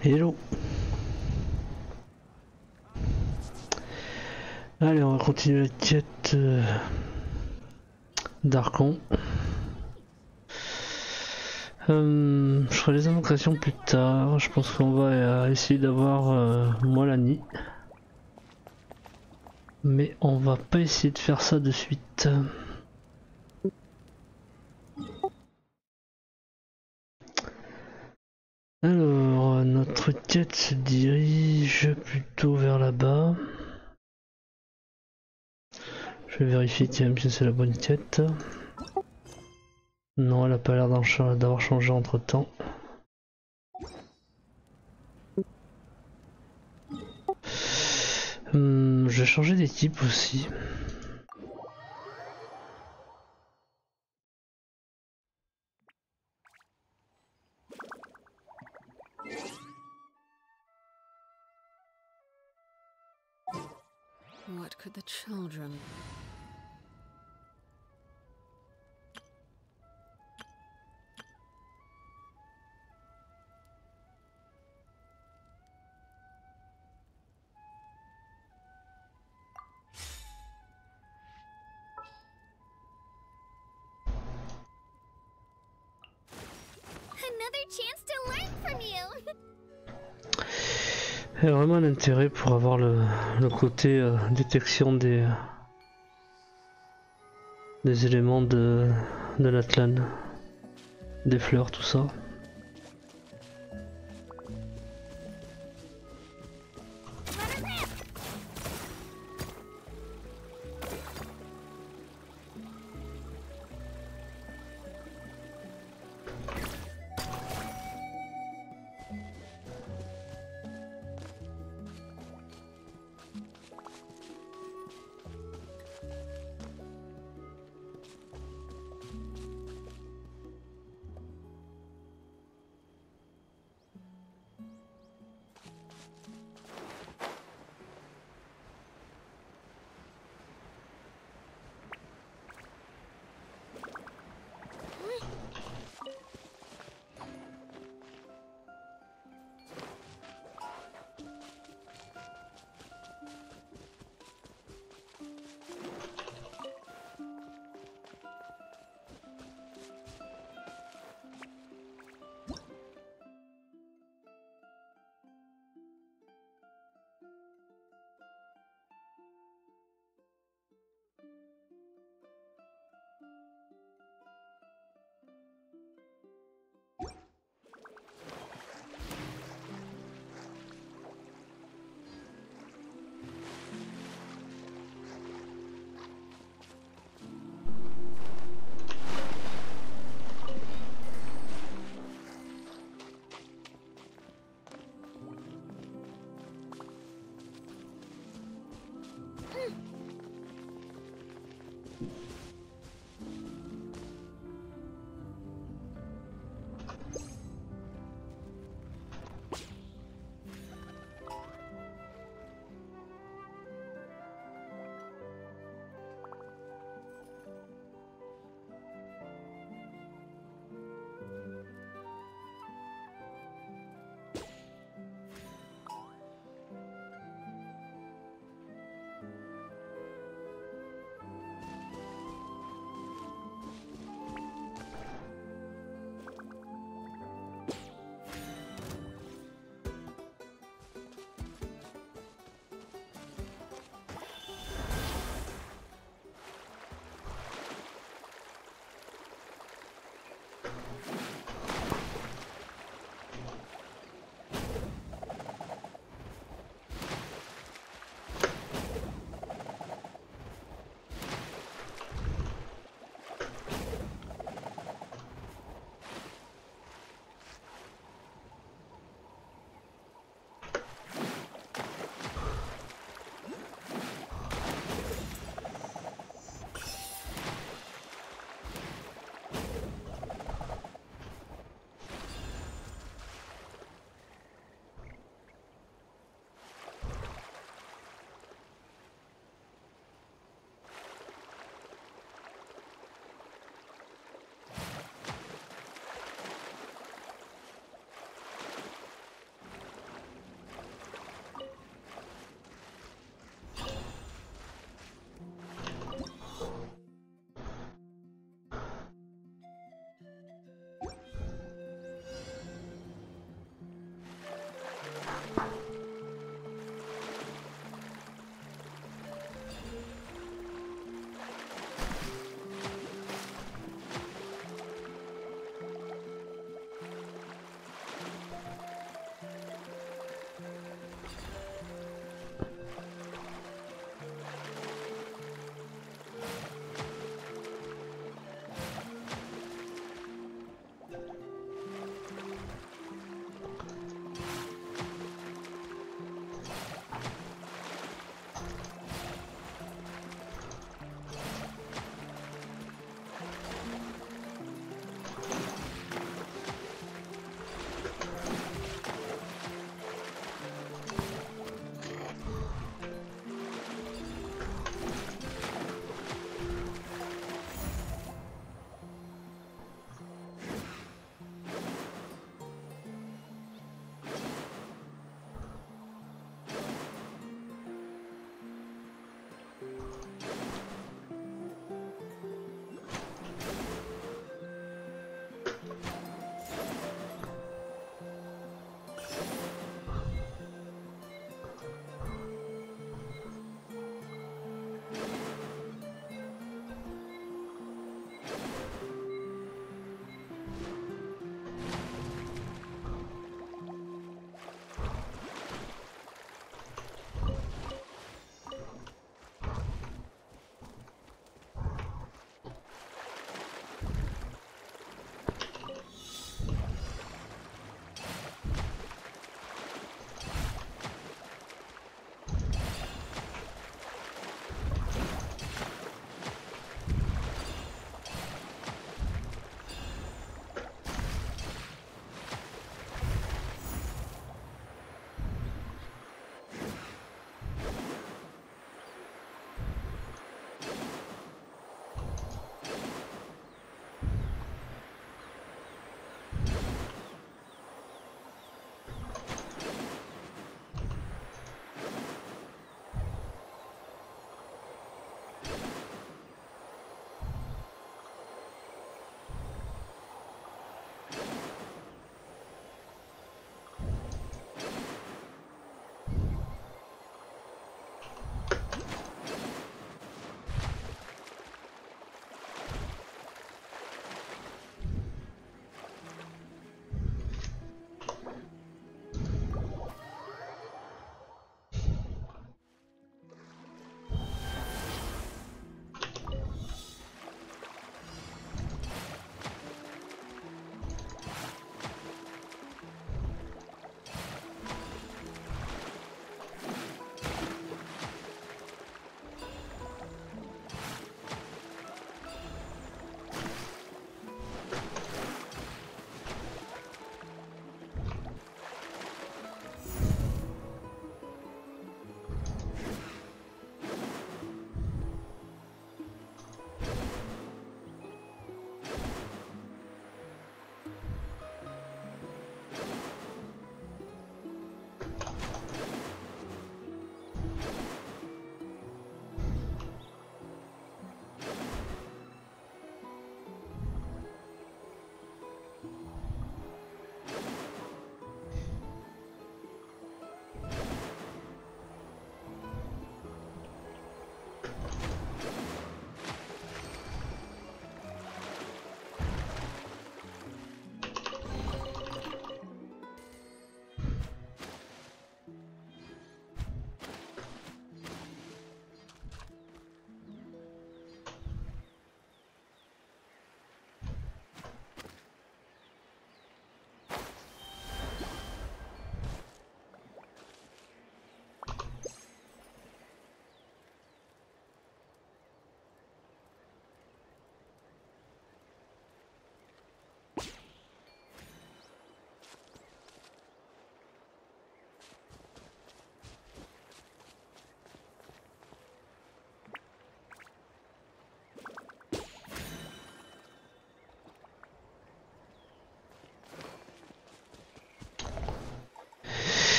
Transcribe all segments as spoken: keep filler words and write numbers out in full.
Hello. Allez, on va continuer la quête euh, d'Archon. Euh, je ferai les invocations plus tard. Je pense qu'on va euh, essayer d'avoir euh, Molani. Mais on va pas essayer de faire ça de suite. Alors, notre quête se dirige plutôt vers là-bas. Je vais vérifier tiens, que c'est la bonne quête. Non, elle a pas l'air d'avoir changé entre temps. Hum, je vais changer d'équipe aussi. What could the children... Another chance to learn from you. Il y a vraiment un intérêt pour avoir le, le côté euh, détection des, des éléments de, de l'Atlan, des fleurs, tout ça.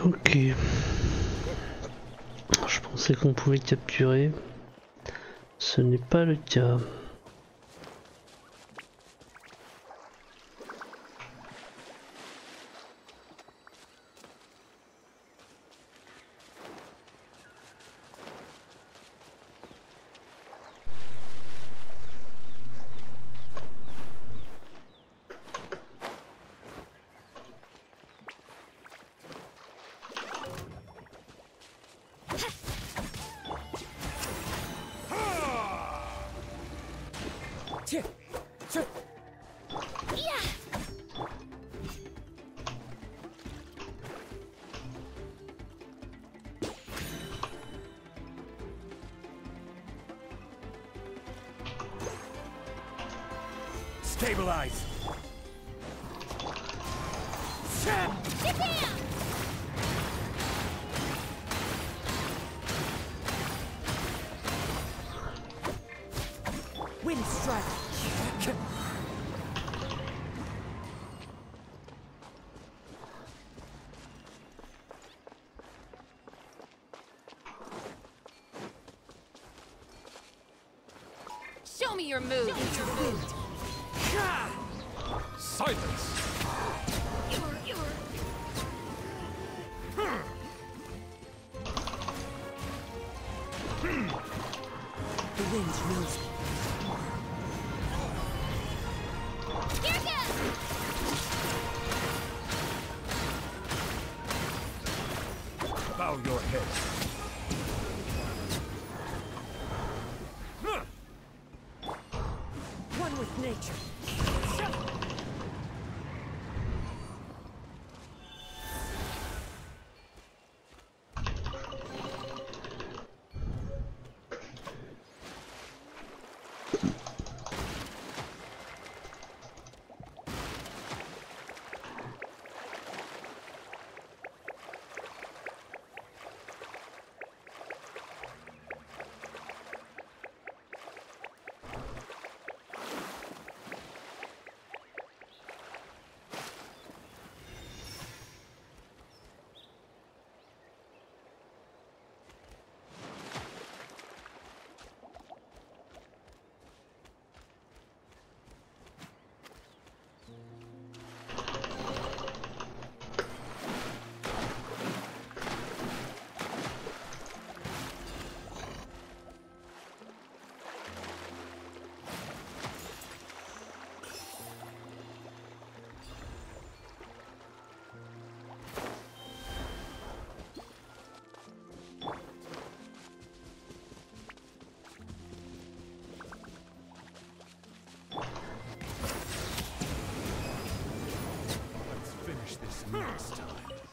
Ok. Je pensais qu'on pouvait capturer. Ce n'est pas le cas. Stabilize. Japan! Wind strike. Show me your move. Show me your move. Silence. You're, you're... The winds knows me. Here goes! Bow your head. One with nature. Next time.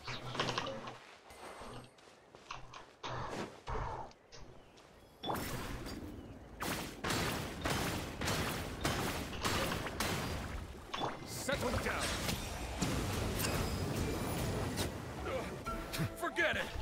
Settle down. Forget it.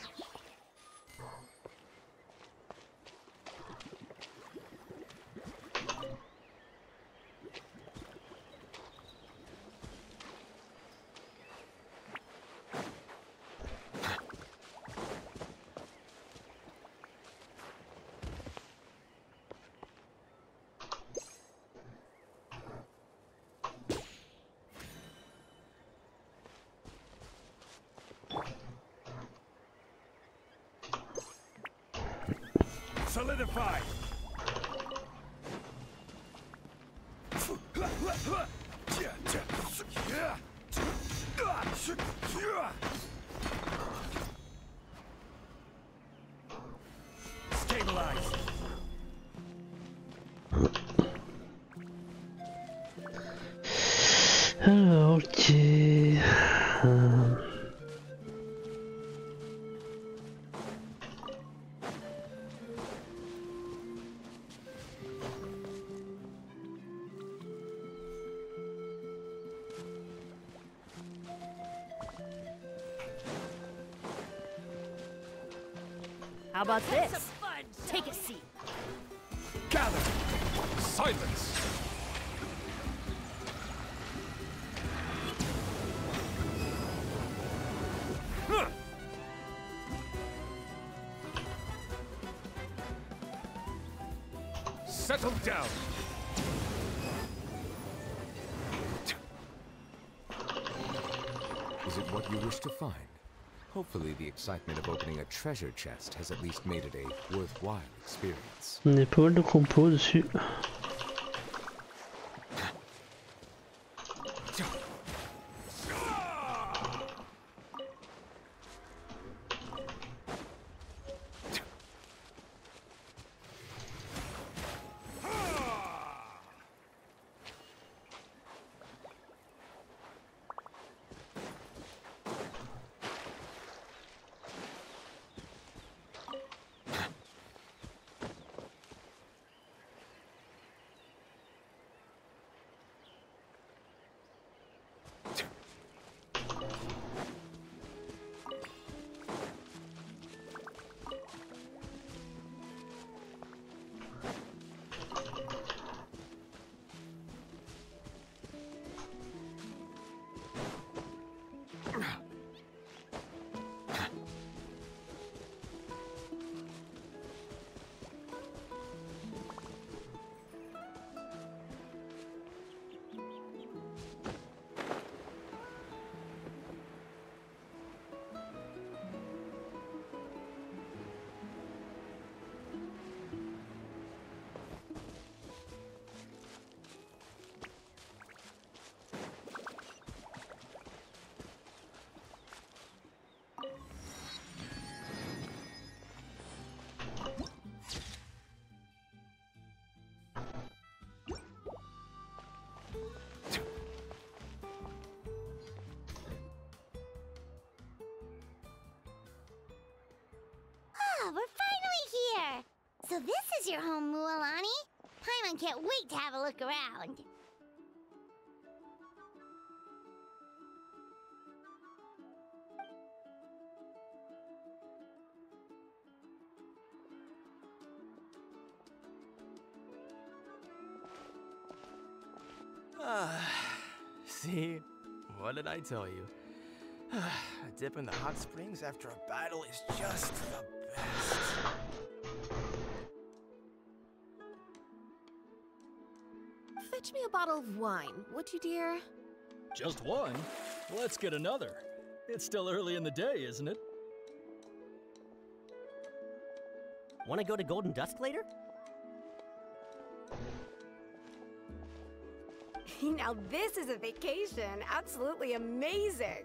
Solidify. Stabilize. Alors, ok. Euh... How about this? Take a seat. Gather. Silence. Huh. Settle down. Is it what you wish to find? Hopefully the excitement of opening a treasure chest has at least made it a worthwhile experience. On a pas mal de compos dessus. Oh, we're finally here! So this is your home, Mualani? Paimon can't wait to have a look around. Ah, see? What did I tell you? A dip in the hot springs after a battle is just the best. Fetch me a bottle of wine, would you, dear? Just one? Let's get another. It's still early in the day, isn't it? Want to go to Golden Dusk later? Now this is a vacation. Absolutely amazing.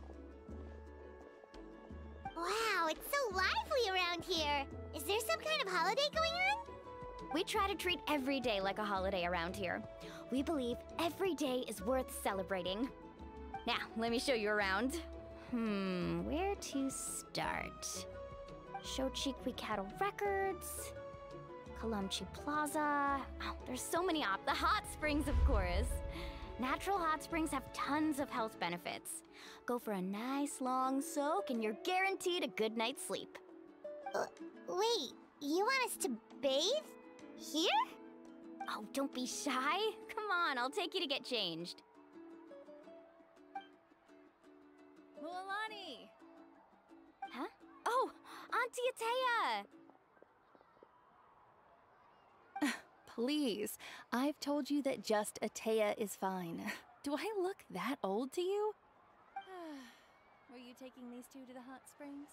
Wow, it's so lively around here. Is there some kind of holiday going on? We try to treat every day like a holiday around here. We believe every day is worth celebrating. Now, let me show you around. Hmm, where to start? Shochiqui Cattle Records, Kalamchi Plaza. Oh, there's so many op. The hot springs, of course. Natural hot springs have tons of health benefits. Go for a nice long soak and you're guaranteed a good night's sleep. Uh, wait, you want us to bathe? Here? Oh, don't be shy. Come on, I'll take you to get changed. Mualani! Huh? Oh, Auntie Atea! Please, I've told you that just Atea is fine. Do I look that old to you? Were you taking these two to the hot springs?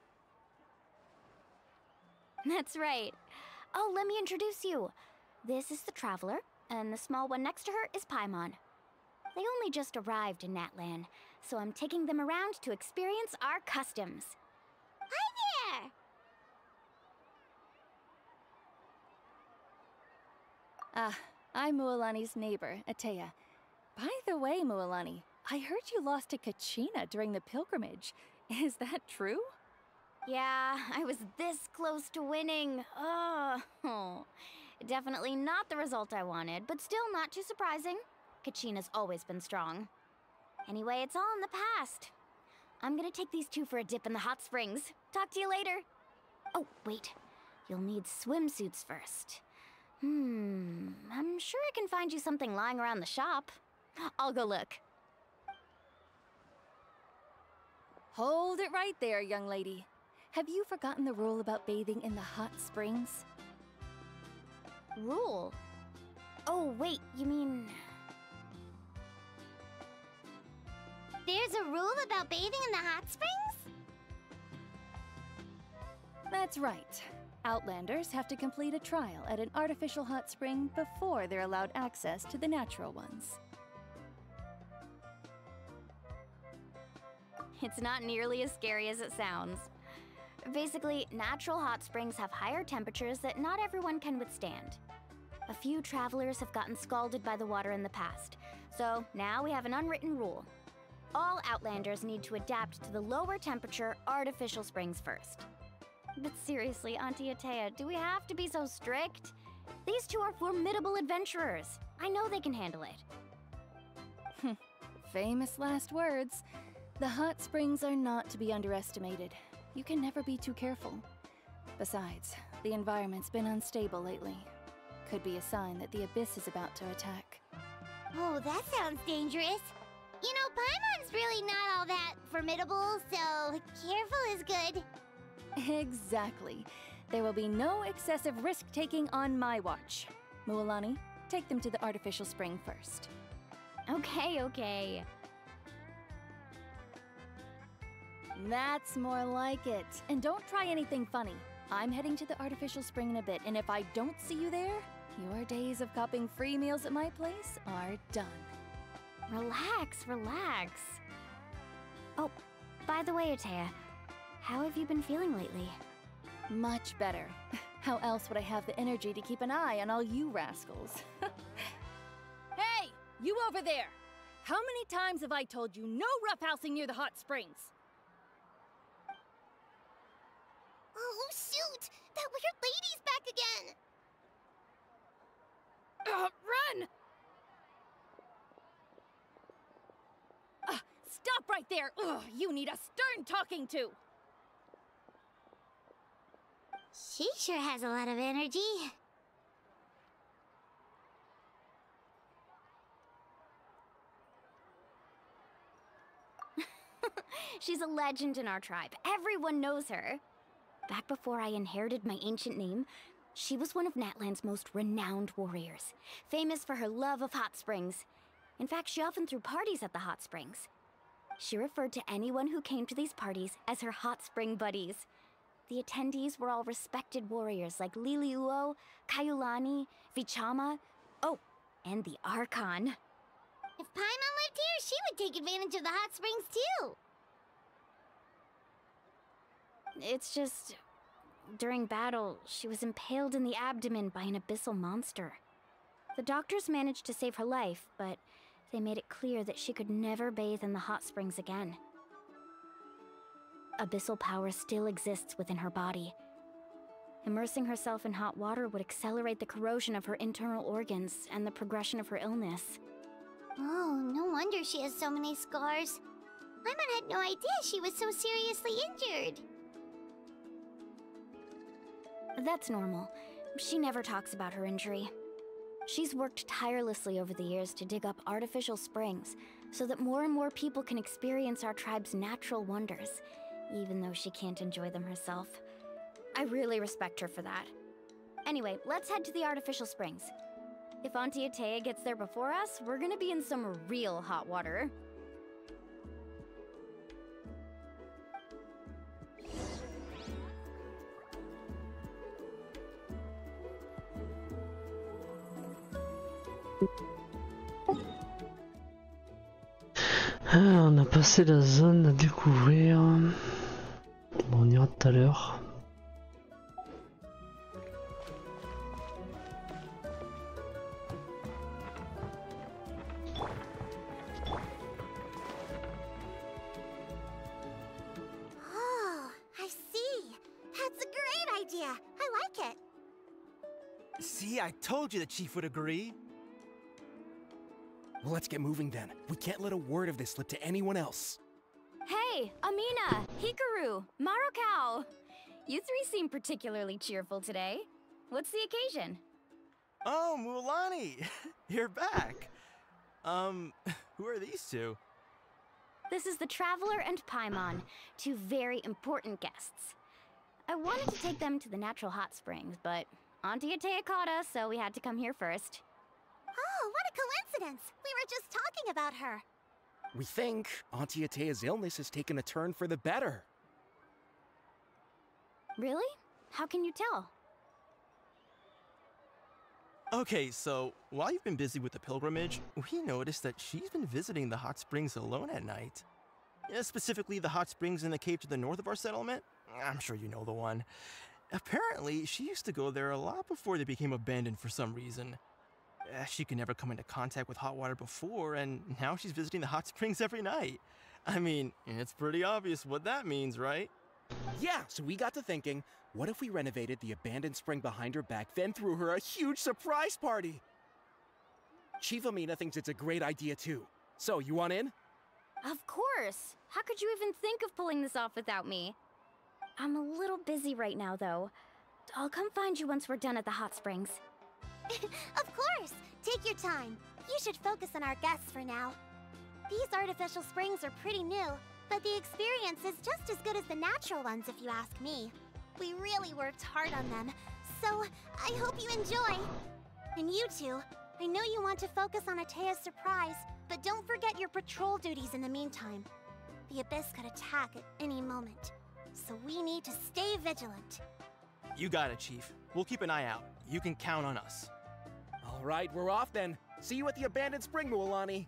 That's right. Oh, let me introduce you. This is the Traveler, and the small one next to her is Paimon. They only just arrived in Natlan, so I'm taking them around to experience our customs. Hi there! Ah, I'm Mualani's neighbor, Atea. By the way, Mualani, I heard you lost to Kachina during the pilgrimage. Is that true? Yeah, I was this close to winning. Oh, definitely not the result I wanted, but still not too surprising. Kachina's always been strong. Anyway, it's all in the past. I'm gonna take these two for a dip in the hot springs. Talk to you later. Oh, wait. You'll need swimsuits first. Hmm, I'm sure I can find you something lying around the shop. I'll go look. Hold it right there, young lady. Have you forgotten the rule about bathing in the hot springs? Rule? Oh, wait, you mean... There's a rule about bathing in the hot springs? That's right. Outlanders have to complete a trial at an artificial hot spring before they're allowed access to the natural ones. It's not nearly as scary as it sounds. Basically, natural hot springs have higher temperatures that not everyone can withstand. A few travelers have gotten scalded by the water in the past, so now we have an unwritten rule. All Outlanders need to adapt to the lower temperature artificial springs first. But seriously, Auntie Atea, do we have to be so strict? These two are formidable adventurers. I know they can handle it. Famous last words. The hot springs are not to be underestimated. You can never be too careful. Besides, the environment's been unstable lately. Could be a sign that the Abyss is about to attack. Oh, that sounds dangerous. You know, Paimon's really not all that formidable, so careful is good. Exactly. There will be no excessive risk-taking on my watch. Mualani, take them to the artificial spring first. Okay, okay. That's more like it. And don't try anything funny. I'm heading to the artificial spring in a bit, and if I don't see you there, your days of copping free meals at my place are done. Relax, relax. Oh, by the way, Atea, how have you been feeling lately? Much better. How else would I have the energy to keep an eye on all you rascals? Hey, you over there! How many times have I told you no roughhousing near the hot springs? Oh, shoot! That weird lady's back again! Uh, run! Uh, stop right there! Ugh, you need a stern talking to! She sure has a lot of energy. She's a legend in our tribe. Everyone knows her. Back before I inherited my ancient name, she was one of Natlan's most renowned warriors, famous for her love of hot springs. In fact, she often threw parties at the hot springs. She referred to anyone who came to these parties as her hot spring buddies. The attendees were all respected warriors like Liliuo, Kaiulani, Vichama, oh, and the Archon. If Paimon lived here, she would take advantage of the hot springs too. It's just... during battle, she was impaled in the abdomen by an abyssal monster. The doctors managed to save her life, but they made it clear that she could never bathe in the hot springs again. Abyssal power still exists within her body. Immersing herself in hot water would accelerate the corrosion of her internal organs and the progression of her illness. Oh, no wonder she has so many scars. Paimon had no idea she was so seriously injured. That's normal. She never talks about her injury. She's worked tirelessly over the years to dig up artificial springs so that more and more people can experience our tribe's natural wonders, even though she can't enjoy them herself. I really respect her for that. Anyway, let's head to the artificial springs. If Auntie Atea gets there before us, we're gonna be in some real hot water. Ah, on a passé la zone à découvrir. Bon, on ira tout à l'heure. Oh, I see. That's a great idea. I like it. See, I told you the chief would agree. Well, let's get moving then. We can't let a word of this slip to anyone else. Hey, Amina, Hikaru, Marukao! You three seem particularly cheerful today. What's the occasion? Oh, Mualani! You're back! Um, who are these two? This is the Traveler and Paimon, two very important guests. I wanted to take them to the natural hot springs, but Auntie Atea caught us, so we had to come here first. Oh, what a coincidence! We were just talking about her. We think Auntie Atea's illness has taken a turn for the better. Really? How can you tell? Okay, so while you've been busy with the pilgrimage, we noticed that she's been visiting the hot springs alone at night. Yeah, specifically the hot springs in the cave to the north of our settlement. I'm sure you know the one. Apparently, she used to go there a lot before they became abandoned for some reason. Uh, she could never come into contact with hot water before, and now she's visiting the hot springs every night. I mean, it's pretty obvious what that means, right? Yeah, so we got to thinking, what if we renovated the abandoned spring behind her back, then threw her a huge surprise party? Chief Amina thinks it's a great idea too. So, you want in? Of course! How could you even think of pulling this off without me? I'm a little busy right now, though. I'll come find you once we're done at the hot springs. Of course! Take your time. You should focus on our guests for now. These artificial springs are pretty new, but the experience is just as good as the natural ones if you ask me. We really worked hard on them, so I hope you enjoy. And you two, I know you want to focus on Atea's surprise, but don't forget your patrol duties in the meantime. The Abyss could attack at any moment, so we need to stay vigilant. You got it, Chief. We'll keep an eye out. You can count on us. All right, we're off then. See you at the abandoned spring, Mualani.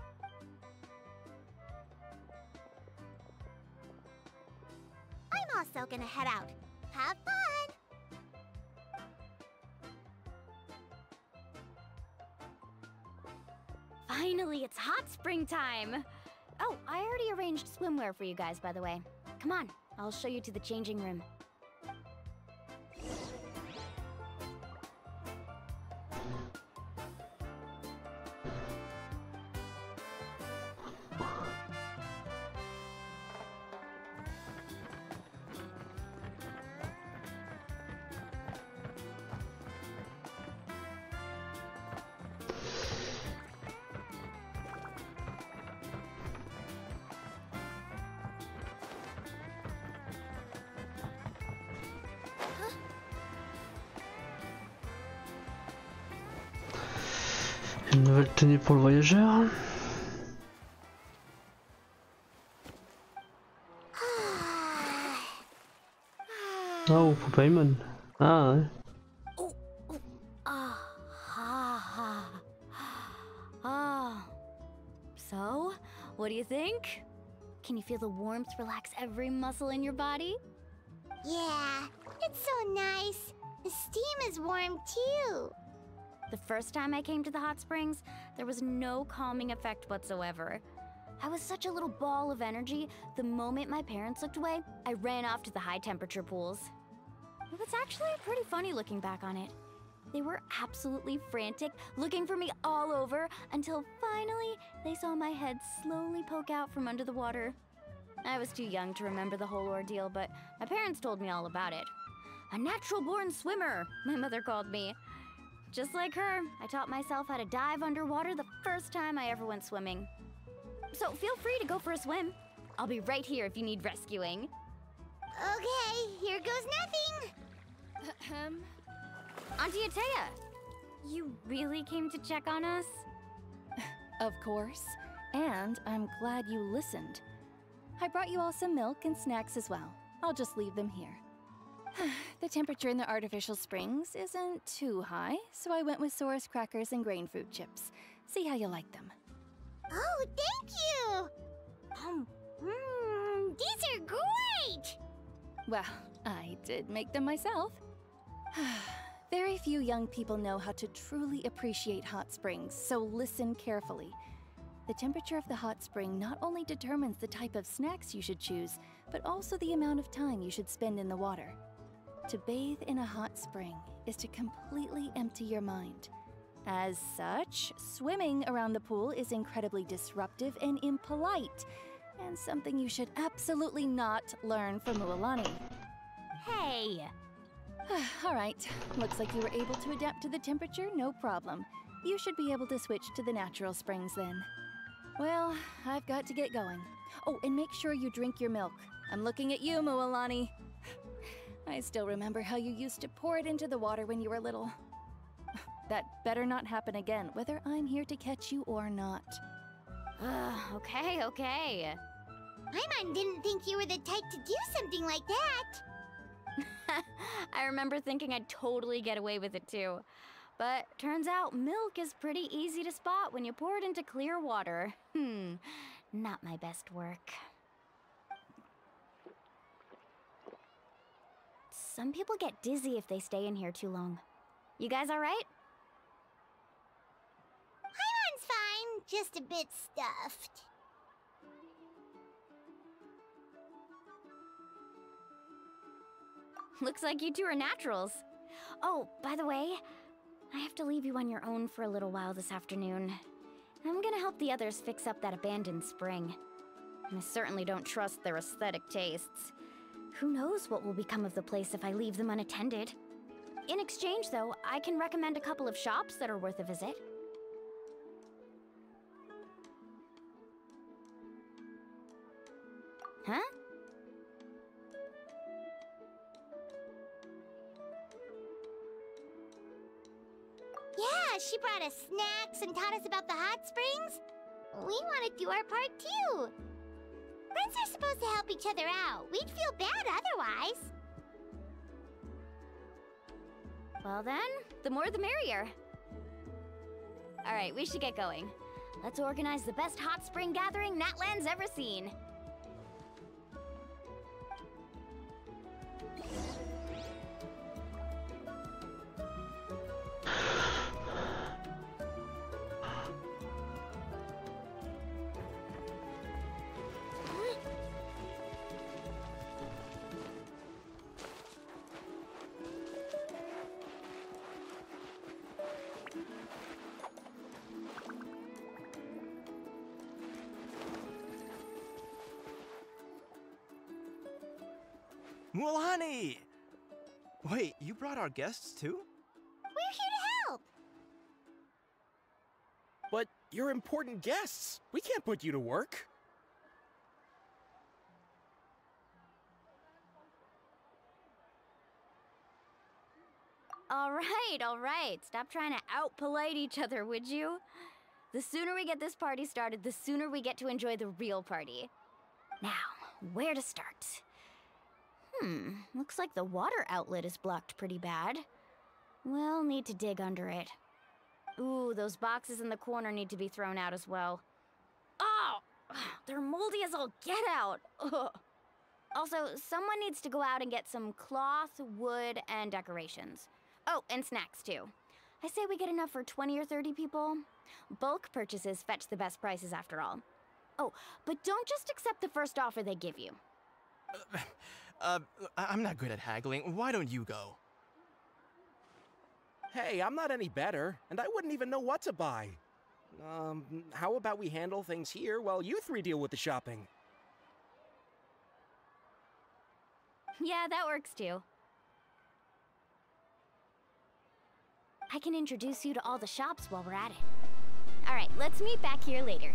I'm also gonna head out. Have fun! Finally, it's hot spring time! Oh, I already arranged swimwear for you guys, by the way. Come on, I'll show you to the changing room. Une nouvelle tenue pour le voyageur. Oh, pour Paimon. Ah ouais. Oh, oh, ah, ha, ha. Ah. So, what do you think? Can you feel the warmth relax every muscle in your body? Yeah, it's so nice. The steam is warm too. The first time I came to the hot springs, there was no calming effect whatsoever. I was such a little ball of energy, the moment my parents looked away, I ran off to the high temperature pools. It was actually pretty funny looking back on it. They were absolutely frantic, looking for me all over, until finally they saw my head slowly poke out from under the water. I was too young to remember the whole ordeal, but my parents told me all about it. A natural-born swimmer, my mother called me. Just like her, I taught myself how to dive underwater the first time I ever went swimming. So feel free to go for a swim. I'll be right here if you need rescuing. Okay, here goes nothing. Ahem. Auntie Atea, you really came to check on us? Of course. And I'm glad you listened. I brought you all some milk and snacks as well. I'll just leave them here. The temperature in the artificial springs isn't too high, so I went with Saurus crackers and grain fruit chips. See how you like them. Oh, thank you! Um, mmm, these are great! Well, I did make them myself. Very few young people know how to truly appreciate hot springs, so listen carefully. The temperature of the hot spring not only determines the type of snacks you should choose, but also the amount of time you should spend in the water. To bathe in a hot spring is to completely empty your mind. As such, swimming around the pool is incredibly disruptive and impolite, and something you should absolutely not learn from Mualani. Hey! All right, looks like you were able to adapt to the temperature, no problem. You should be able to switch to the natural springs then. Well, I've got to get going. Oh, and make sure you drink your milk. I'm looking at you, Mualani. I still remember how you used to pour it into the water when you were little. That better not happen again, whether I'm here to catch you or not. Ugh, okay, okay. Paimon didn't think you were the type to do something like that. I remember thinking I'd totally get away with it too. But turns out milk is pretty easy to spot when you pour it into clear water. Hmm, not my best work. Some people get dizzy if they stay in here too long. You guys all right? Paimon's fine, just a bit stuffed. Looks like you two are naturals. Oh, by the way, I have to leave you on your own for a little while this afternoon. I'm gonna help the others fix up that abandoned spring. I certainly don't trust their aesthetic tastes. Who knows what will become of the place if I leave them unattended? In exchange, though, I can recommend a couple of shops that are worth a visit. Huh? Yeah, she brought us snacks and taught us about the hot springs. We want to do our part too. Friends are supposed to help each other out. We'd feel bad otherwise. Well then, the more the merrier. Alright, we should get going. Let's organize the best hot spring gathering Natlan's ever seen. Mualani! Wait, you brought our guests too? We're here to help. But you're important guests. We can't put you to work. All right, all right. Stop trying to out-polite each other, would you? The sooner we get this party started, the sooner we get to enjoy the real party. Now, where to start? Hmm, looks like the water outlet is blocked pretty bad. We'll need to dig under it. Ooh, those boxes in the corner need to be thrown out as well. Oh! They're moldy as all get out! Ugh. Also, someone needs to go out and get some cloth, wood, and decorations. Oh, and snacks too. I say we get enough for twenty or thirty people. Bulk purchases fetch the best prices after all. Oh, but don't just accept the first offer they give you. Uh, uh, I'm not good at haggling. Why don't you go? Hey, I'm not any better, and I wouldn't even know what to buy. Um, how about we handle things here while you three deal with the shopping? Yeah, that works too. I can introduce you to all the shops while we're at it. All right, let's meet back here later.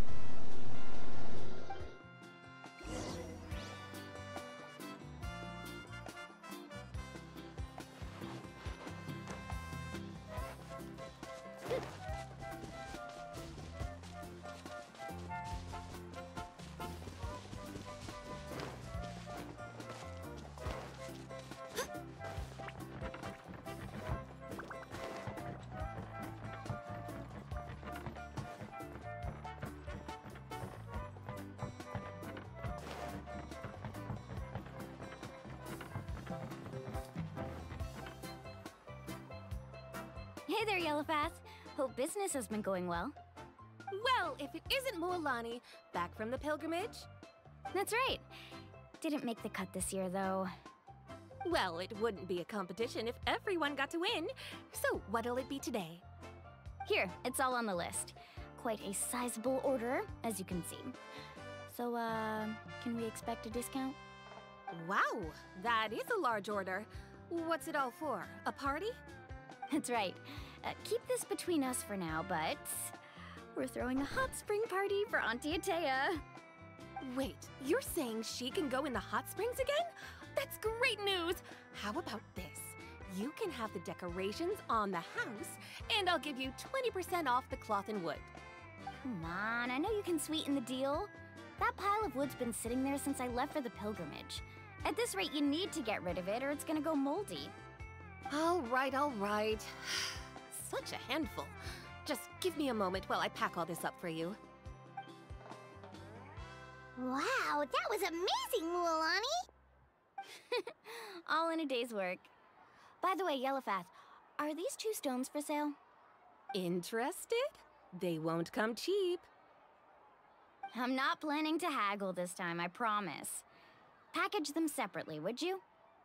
Hey there, Yellowpath. Hope business has been going well. Well, if it isn't Mualani, back from the pilgrimage? That's right. Didn't make the cut this year, though. Well, it wouldn't be a competition if everyone got to win. So, what'll it be today? Here, it's all on the list. Quite a sizable order, as you can see. So, uh, can we expect a discount? Wow, that is a large order. What's it all for? A party? That's right. Uh, keep this between us for now, but we're throwing a hot spring party for Auntie Atea. Wait, you're saying she can go in the hot springs again? That's great news! How about this? You can have the decorations on the house, and I'll give you twenty percent off the cloth and wood. Come on, I know you can sweeten the deal. That pile of wood's been sitting there since I left for the pilgrimage. At this rate, you need to get rid of it or it's gonna go moldy. All right, all right. Such a handful. Just give me a moment while I pack all this up for you. Wow, that was amazing, Mualani! All in a day's work. By the way, Yellowfath, are these two stones for sale? Interested? They won't come cheap. I'm not planning to haggle this time, I promise. Package them separately, would you?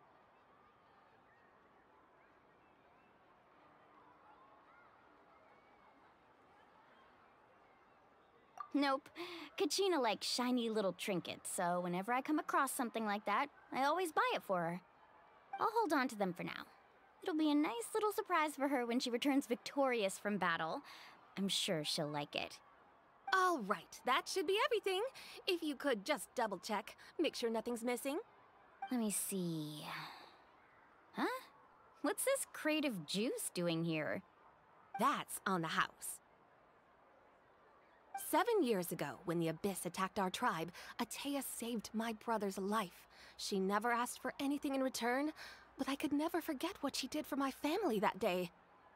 Nope. Kachina likes shiny little trinkets, so whenever I come across something like that, I always buy it for her. I'll hold on to them for now. It'll be a nice little surprise for her when she returns victorious from battle. I'm sure she'll like it. All right, that should be everything. If you could just double check, make sure nothing's missing. Let me see. Huh? What's this crate of juice doing here? That's on the house. Seven years ago, when the Abyss attacked our tribe, Atea saved my brother's life. She never asked for anything in return, but I could never forget what she did for my family that day.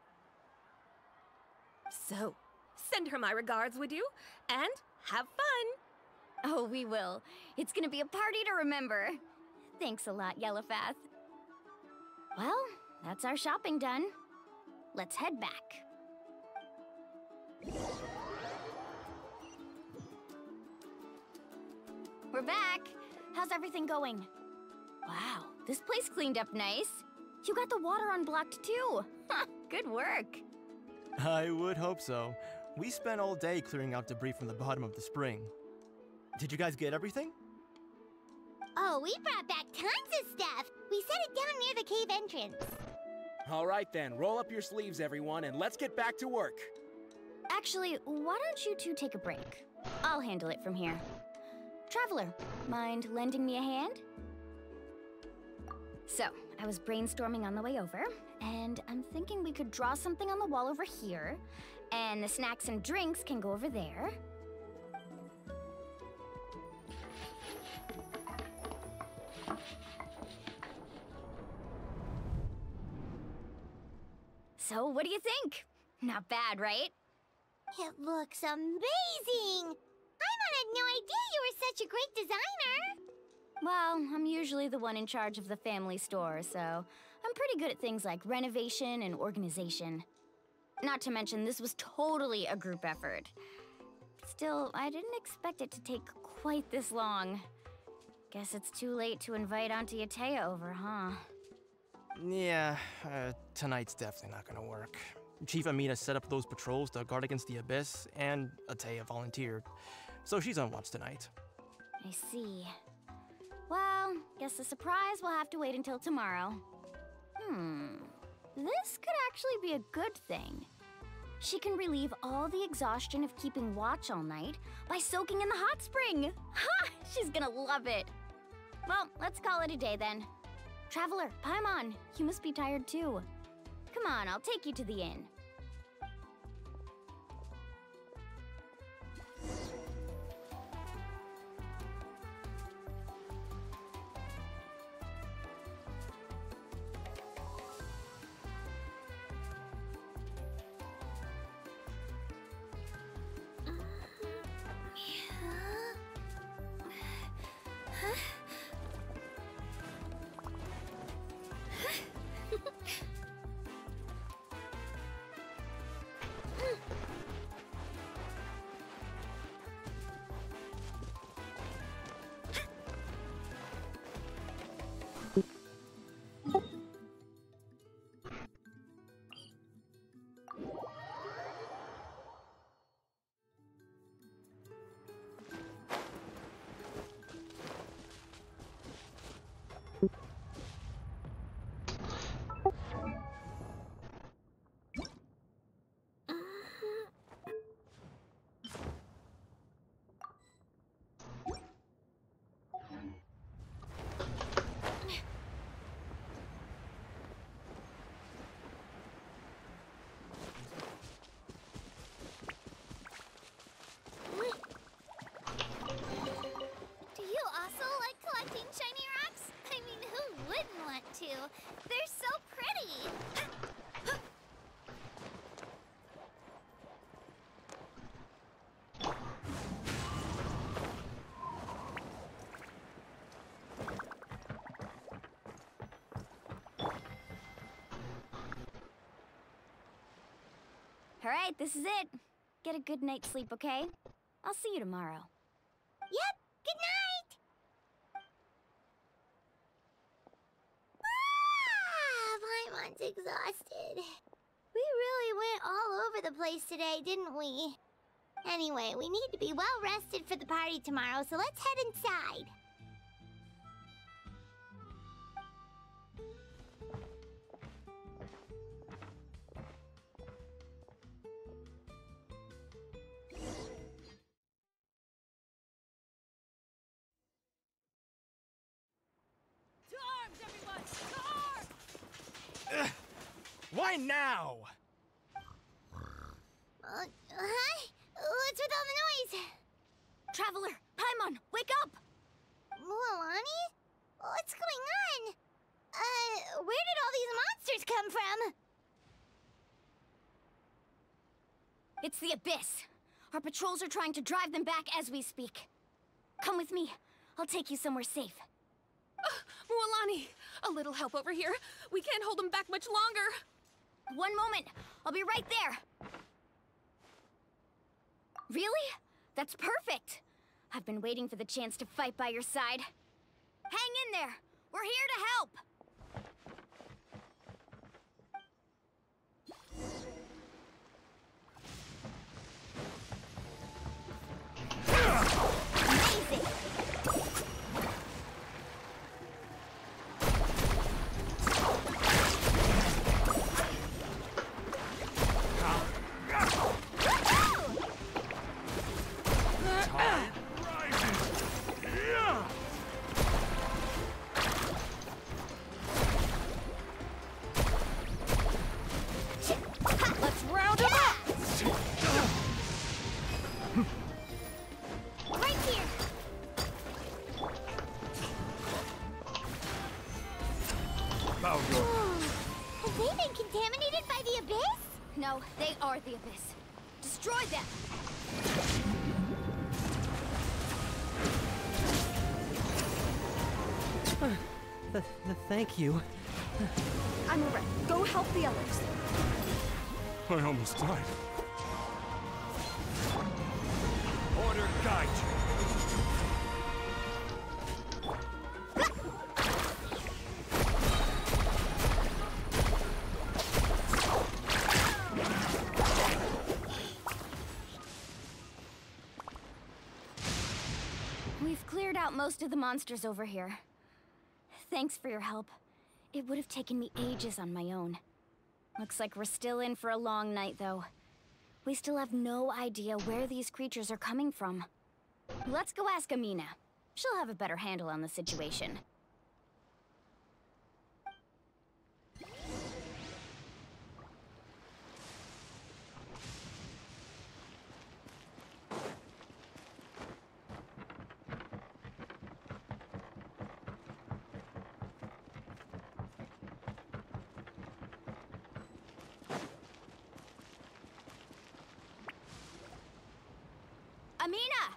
So, send her my regards, would you? And have fun! Oh, we will. It's gonna be a party to remember. Thanks a lot, Yellowfath. Well, that's our shopping done. Let's head back. We're back! How's everything going? Wow, this place cleaned up nice. You got the water unblocked too. Good work. I would hope so. We spent all day clearing out debris from the bottom of the spring. Did you guys get everything? Oh, we brought back tons of stuff. We set it down near the cave entrance. All right then, roll up your sleeves, everyone, and let's get back to work. Actually, why don't you two take a break? I'll handle it from here. Traveler, mind lending me a hand? So, I was brainstorming on the way over, and I'm thinking we could draw something on the wall over here, and the snacks and drinks can go over there. So, what do you think? Not bad, right? It looks amazing! Paimon had no idea you were such a great designer! Well, I'm usually the one in charge of the family store, so I'm pretty good at things like renovation and organization. Not to mention, this was totally a group effort. Still, I didn't expect it to take quite this long. Guess it's too late to invite Auntie Atea over, huh? Yeah, uh, tonight's definitely not gonna work. Chief Amina set up those patrols to guard against the Abyss, and Atea volunteered. So she's on watch tonight. I see. Well, guess the surprise will have to wait until tomorrow. Hmm, this could actually be a good thing. She can relieve all the exhaustion of keeping watch all night by soaking in the hot spring. Ha! She's gonna love it. Well, let's call it a day then. Traveler, Paimon, you must be tired too. Come on, I'll take you to the inn. They're so pretty! Alright, this is it. Get a good night's sleep, okay? I'll see you tomorrow. Yep, good night! Ah, Paimon's exhausted. We really went all over the place today, didn't we? Anyway, we need to be well rested for the party tomorrow, so let's head inside. Why now? Uh, huh? What's with all the noise? Traveler, Paimon, wake up! Mualani? What's going on? Uh, where did all these monsters come from? It's the Abyss. Our patrols are trying to drive them back as we speak. Come with me. I'll take you somewhere safe. Uh, Mualani, a little help over here. We can't hold them back much longer. One moment. I'll be right there. Really? That's perfect. I've been waiting for the chance to fight by your side. Hang in there. We're here to help. Amazing! Let's round them up! Right here! Bow your Have they been contaminated by the Abyss? No, they are the Abyss. Destroy them! Th th thank you. I'm over. Go help the others. I almost died. Order guide you. We've cleared out most of the monsters over here. Thanks for your help. It would have taken me ages on my own. Looks like we're still in for a long night, though. We still have no idea where these creatures are coming from. Let's go ask Amina. She'll have a better handle on the situation. Amina!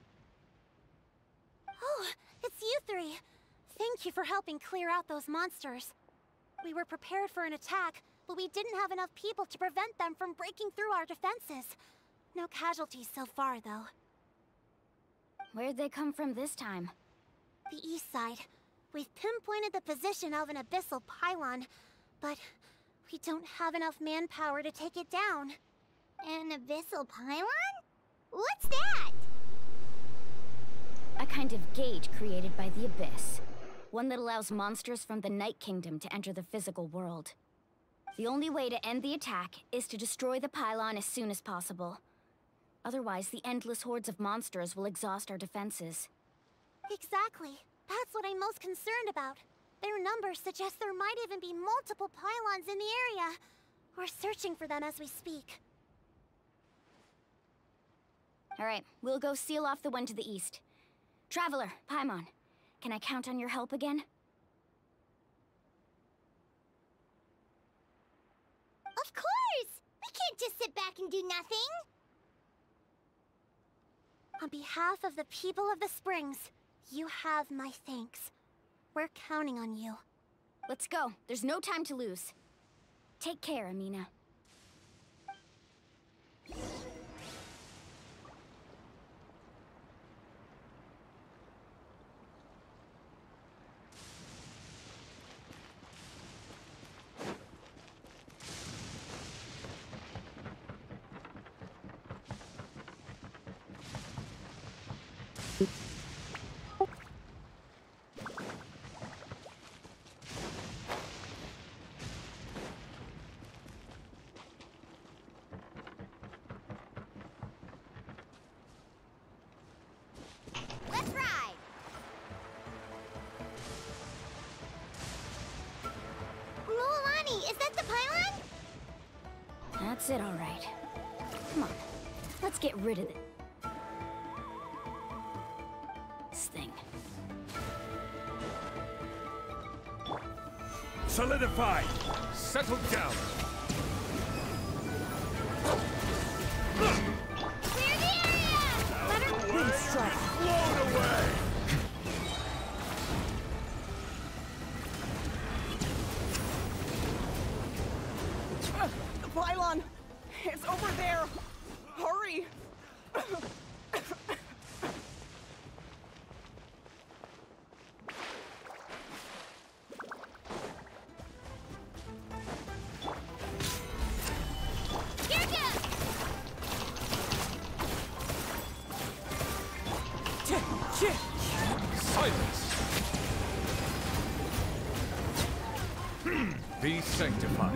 Oh, it's you three. Thank you for helping clear out those monsters. We were prepared for an attack, but we didn't have enough people to prevent them from breaking through our defenses. No casualties so far, though. Where'd they come from this time? The east side. We've pinpointed the position of an abyssal pylon, but we don't have enough manpower to take it down. An abyssal pylon? What's that? A kind of gate created by the Abyss. One that allows monsters from the Night Kingdom to enter the physical world. The only way to end the attack is to destroy the pylon as soon as possible. Otherwise, the endless hordes of monsters will exhaust our defenses. Exactly. That's what I'm most concerned about. Their numbers suggest there might even be multiple pylons in the area. We're searching for them as we speak. Alright, we'll go seal off the one to the east. Traveler, Paimon, can I count on your help again? can do nothing? On behalf of the people of the Springs, you have my thanks. We're counting on you. Let's go. There's no time to lose. Take care, Amina. Let's ride! Mualani, is that the pylon? That's it, all right. Come on. Let's get rid of it. This thing. Solidified! Settle down! Clear the area! Let her Wind strike! Blown away! The pylon! It's over there! Hurry! Here goes! Silence! Be sanctified.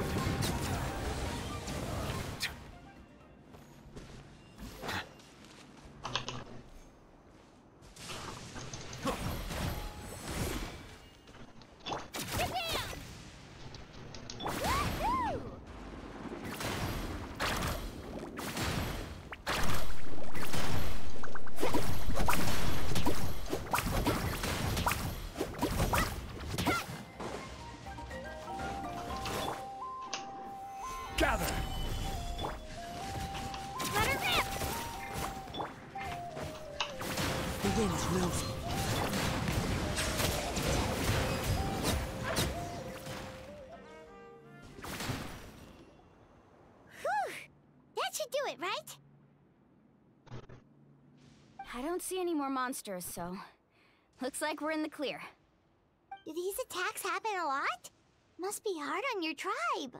Get down! Woohoo! Gather! Let her rip! The wind's nosy. Whew! That should do it, right? I don't see any more monsters, so... Looks like we're in the clear. Do these attacks happen a lot? Must be hard on your tribe.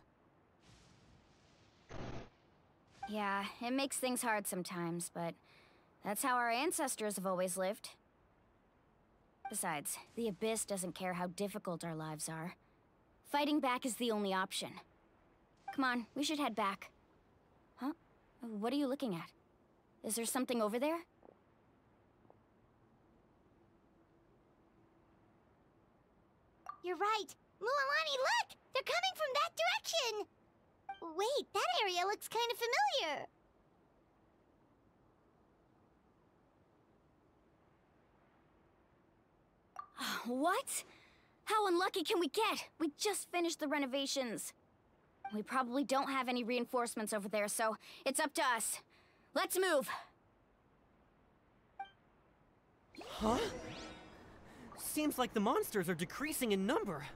Yeah, it makes things hard sometimes, but... That's how our ancestors have always lived. Besides, the Abyss doesn't care how difficult our lives are. Fighting back is the only option. Come on, we should head back. Huh? What are you looking at? Is there something over there? You're right. Mualani, look! They're coming from that direction! Wait, that area looks kind of familiar. What? How unlucky can we get? We just finished the renovations. We probably don't have any reinforcements over there, so it's up to us. Let's move. Huh? Seems like the monsters are decreasing in number.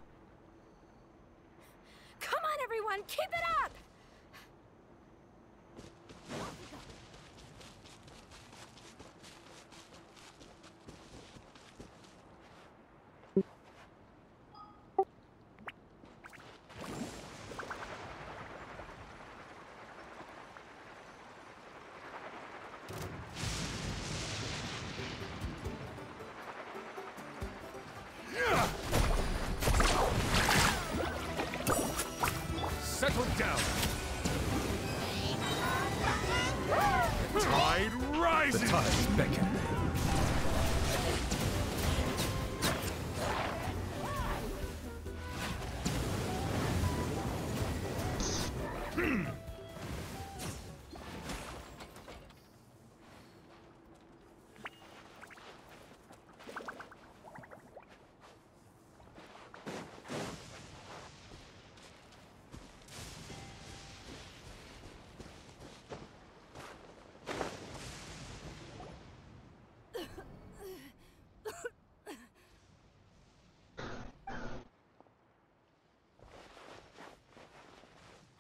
Come on, everyone, keep it up! Settle down! Tide rises! The tides beckon.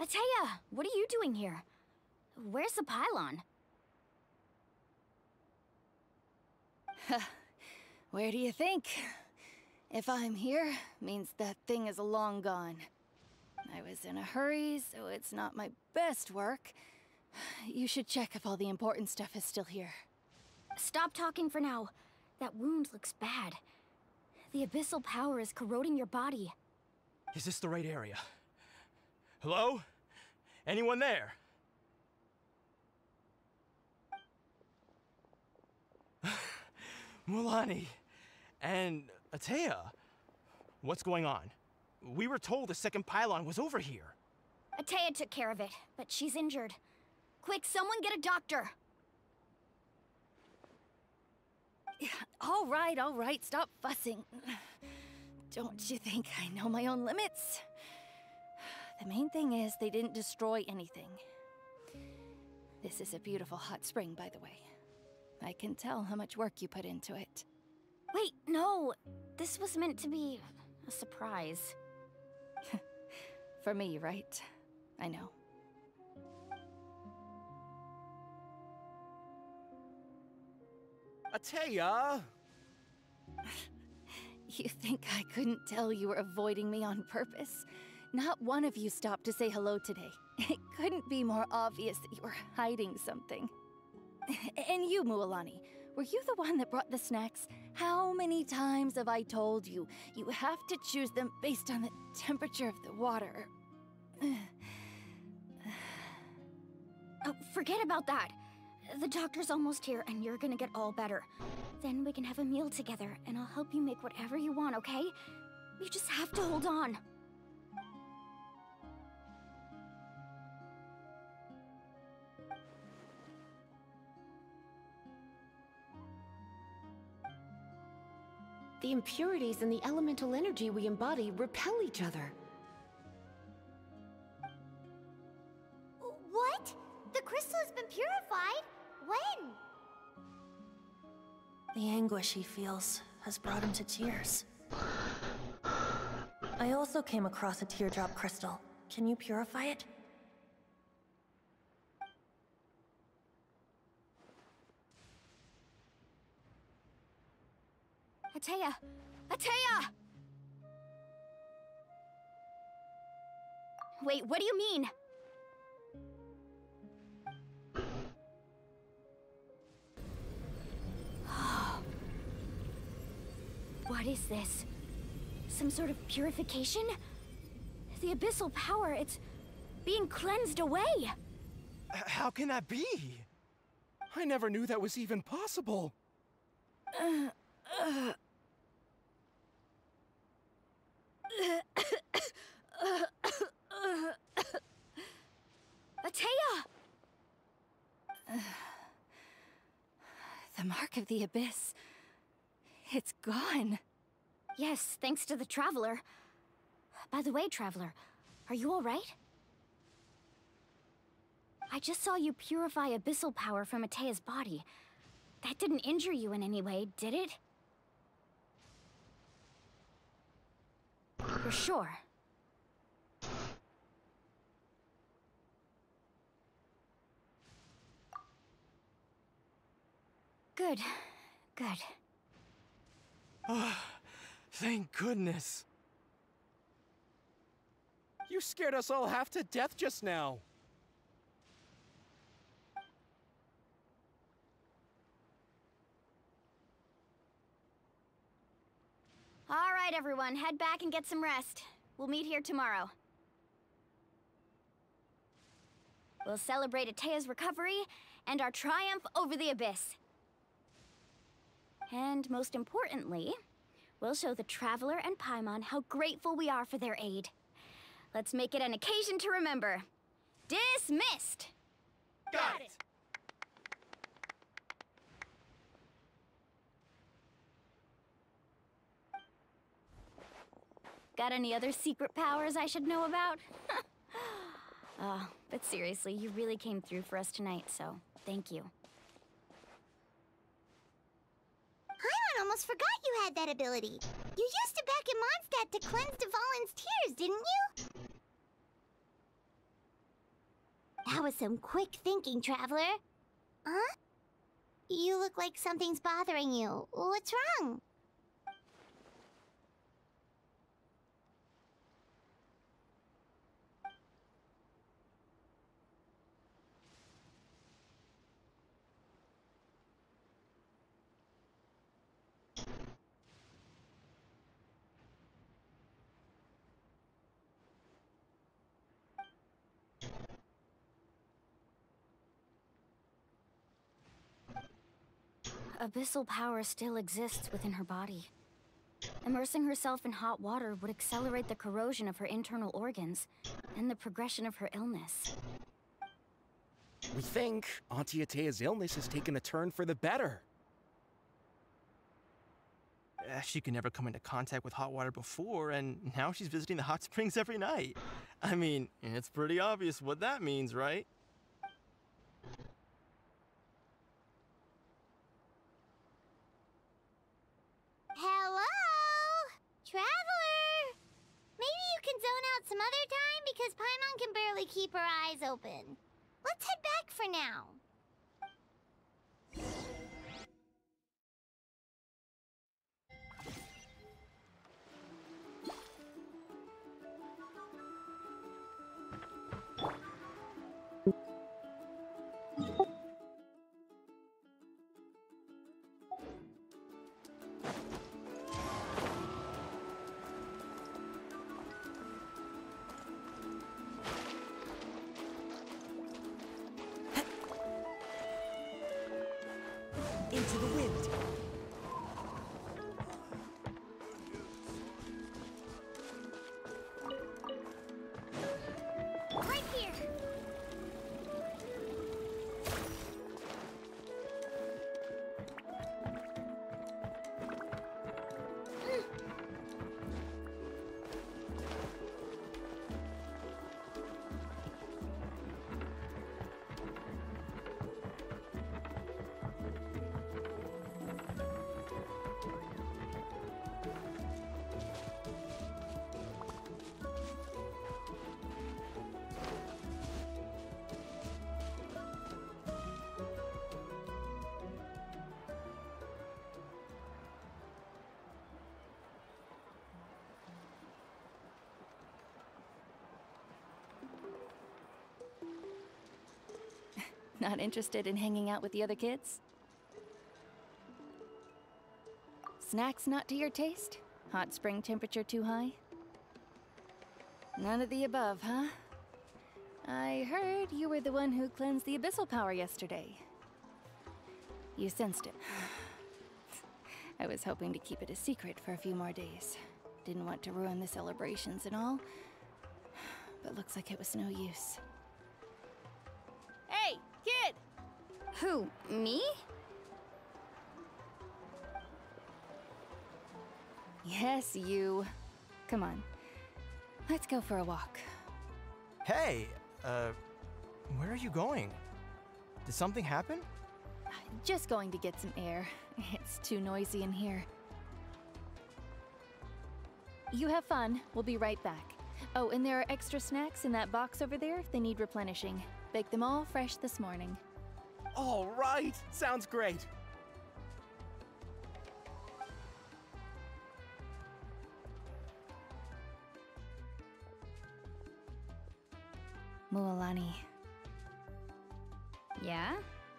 Atea, what are you doing here? Where's the pylon? Where do you think? If I'm here, means that thing is long gone. I was in a hurry, so it's not my best work. You should check if all the important stuff is still here. Stop talking for now. That wound looks bad. The abyssal power is corroding your body. Is this the right area? Hello? Anyone there? Mualani and Atea, what's going on? We were told the second pylon was over here. Atea took care of it, but she's injured. Quick, someone get a doctor! All right, all right, stop fussing. Don't you think I know my own limits? The main thing is they didn't destroy anything. This is a beautiful hot spring, by the way. I can tell how much work you put into it. Wait, no. This was meant to be a surprise. For me, right? I know. Atea! You think I couldn't tell you were avoiding me on purpose? Not one of you stopped to say hello today. It couldn't be more obvious that you were hiding something. And you, Mualani, were you the one that brought the snacks? How many times have I told you, you have to choose them based on the temperature of the water? Oh, forget about that. The doctor's almost here, and you're gonna get all better. Then we can have a meal together, and I'll help you make whatever you want, okay? You just have to hold on. The impurities and the elemental energy we embody repel each other. What? The crystal has been purified? When? The anguish he feels has brought him to tears. I also came across a teardrop crystal. Can you purify it? Atea! Atea! Wait, what do you mean? What is this? Some sort of purification? The abyssal power, it's being cleansed away! H- how can that be? I never knew that was even possible. Uh, uh. Atea! The mark of the abyss. It's gone. Yes, thanks to the Traveler. By the way, Traveler, are you all right? I just saw you purify abyssal power from Atea's body. That didn't injure you in any way, did it? You're sure? Good. Good. Oh, thank goodness. You scared us all half to death just now. All right, everyone, head back and get some rest. We'll meet here tomorrow. We'll celebrate Atea's recovery and our triumph over the abyss. And most importantly, we'll show the Traveler and Paimon how grateful we are for their aid. Let's make it an occasion to remember. Dismissed! Got it! Got any other secret powers I should know about? Oh, but seriously, you really came through for us tonight, so thank you. Paimon almost forgot you had that ability. You used it back in Mondstadt to cleanse Dvalin's tears, didn't you? was some quick thinking, Traveler. Huh? You look like something's bothering you. What's wrong? Abyssal power still exists within her body. Immersing herself in hot water would accelerate the corrosion of her internal organs and the progression of her illness. We think Auntie Atea's illness has taken a turn for the better. Uh, She could never come into contact with hot water before, and now she's visiting the hot springs every night. I mean, it's pretty obvious what that means, right? Hello? Traveler? Maybe you can zone out some other time because Paimon can barely keep her eyes open. Let's head back for now. Into the wind. Right here. Not interested in hanging out with the other kids? Snacks not to your taste? Hot spring temperature too high? None of the above, huh? I heard you were the one who cleansed the abyssal power yesterday. You sensed it. I was hoping to keep it a secret for a few more days. Didn't want to ruin the celebrations and all, but looks like it was no use. Hey, kid! Who, me? Yes, you. Come on. Let's go for a walk. Hey, uh, where are you going? Did something happen? Just going to get some air. It's too noisy in here. You have fun. We'll be right back. Oh, and there are extra snacks in that box over there if they need replenishing. Baked them all fresh this morning. All right, sounds great. Mualani. Yeah?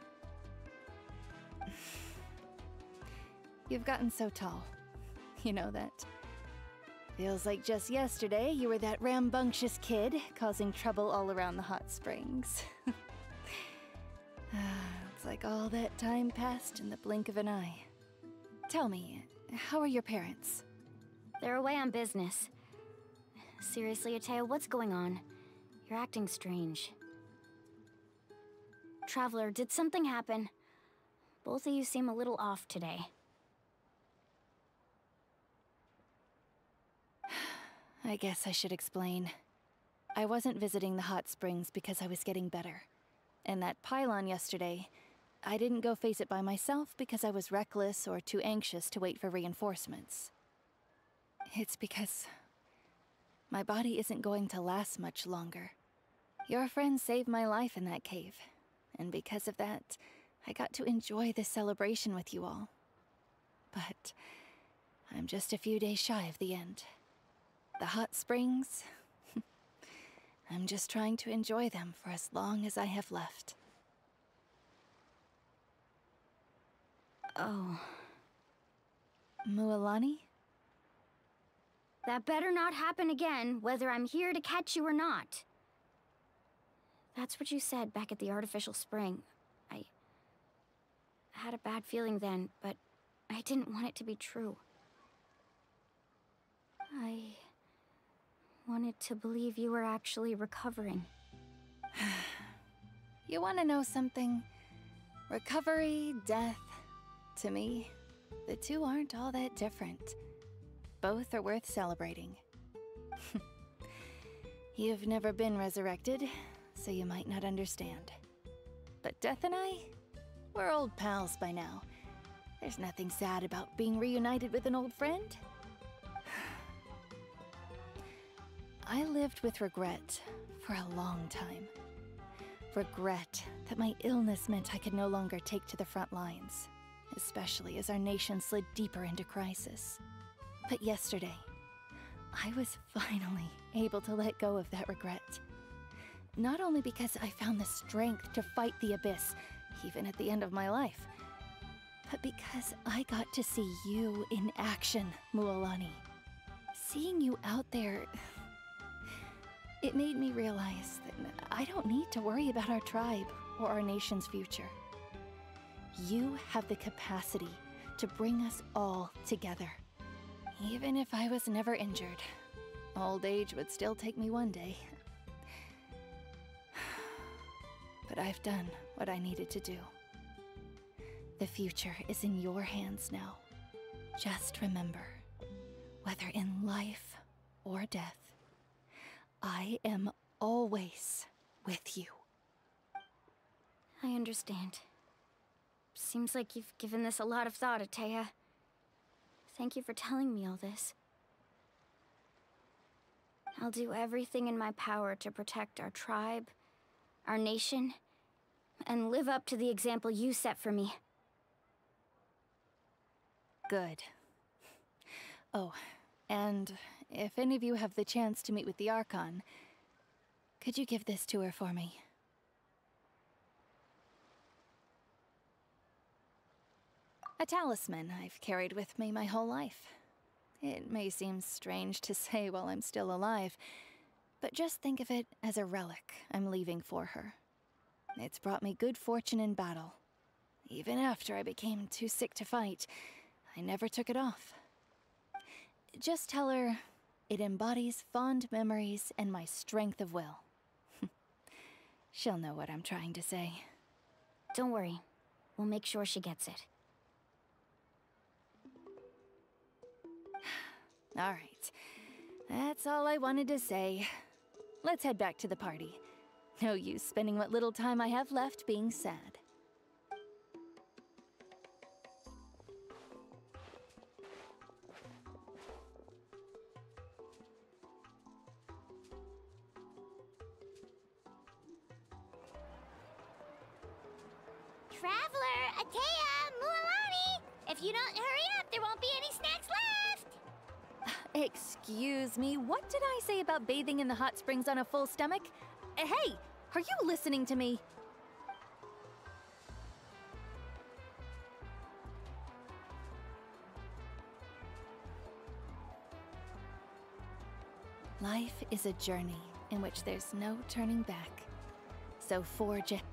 You've gotten so tall. You know that. Feels like just yesterday you were that rambunctious kid causing trouble all around the hot springs. It's like all that time passed in the blink of an eye. Tell me, how are your parents? They're away on business. Seriously, Atea, what's going on? You're acting strange. Traveler, did something happen? Both of you seem a little off today. I guess I should explain. I wasn't visiting the hot springs because I was getting better. And that pylon yesterday, I didn't go face it by myself because I was reckless or too anxious to wait for reinforcements. It's because my body isn't going to last much longer. Your friend saved my life in that cave, and because of that, I got to enjoy this celebration with you all. But I'm just a few days shy of the end. The hot springs, I'm just trying to enjoy them for as long as I have left. Oh. Mualani? That better not happen again, whether I'm here to catch you or not. That's what you said back at the artificial spring. I had a bad feeling then, but I didn't want it to be true. I wanted to believe you were actually recovering. You want to know something? Recovery, death, to me, the two aren't all that different. Both are worth celebrating. You've never been resurrected, so you might not understand. But Death and I, we're old pals by now. There's nothing sad about being reunited with an old friend. I lived with regret for a long time. Regret that my illness meant I could no longer take to the front lines, especially as our nation slid deeper into crisis. But yesterday, I was finally able to let go of that regret. Not only because I found the strength to fight the Abyss, even at the end of my life, but because I got to see you in action, Mualani. Seeing you out there, it made me realize that I don't need to worry about our tribe or our nation's future. You have the capacity to bring us all together. Even if I was never injured, old age would still take me one day. But I've done what I needed to do. The future is in your hands now. Just remember, whether in life or death, I am always with you. I understand. Seems like you've given this a lot of thought, Atea. Thank you for telling me all this. I'll do everything in my power to protect our tribe, our nation, and live up to the example you set for me. Good. Oh, and if any of you have the chance to meet with the Archon, could you give this to her for me? A talisman I've carried with me my whole life. It may seem strange to say while I'm still alive, but just think of it as a relic I'm leaving for her. It's brought me good fortune in battle. Even after I became too sick to fight, I never took it off. Just tell her it embodies fond memories and my strength of will. She'll know what I'm trying to say. Don't worry. We'll make sure she gets it. All right. That's all I wanted to say. Let's head back to the party. No use spending what little time I have left being sad. Traveler, Atea, Mualani! If you don't hurry up, there won't be any snacks left! Excuse me, what did I say about bathing in the hot springs on a full stomach? Uh, Hey, are you listening to me? Life is a journey in which there's no turning back. So forge it.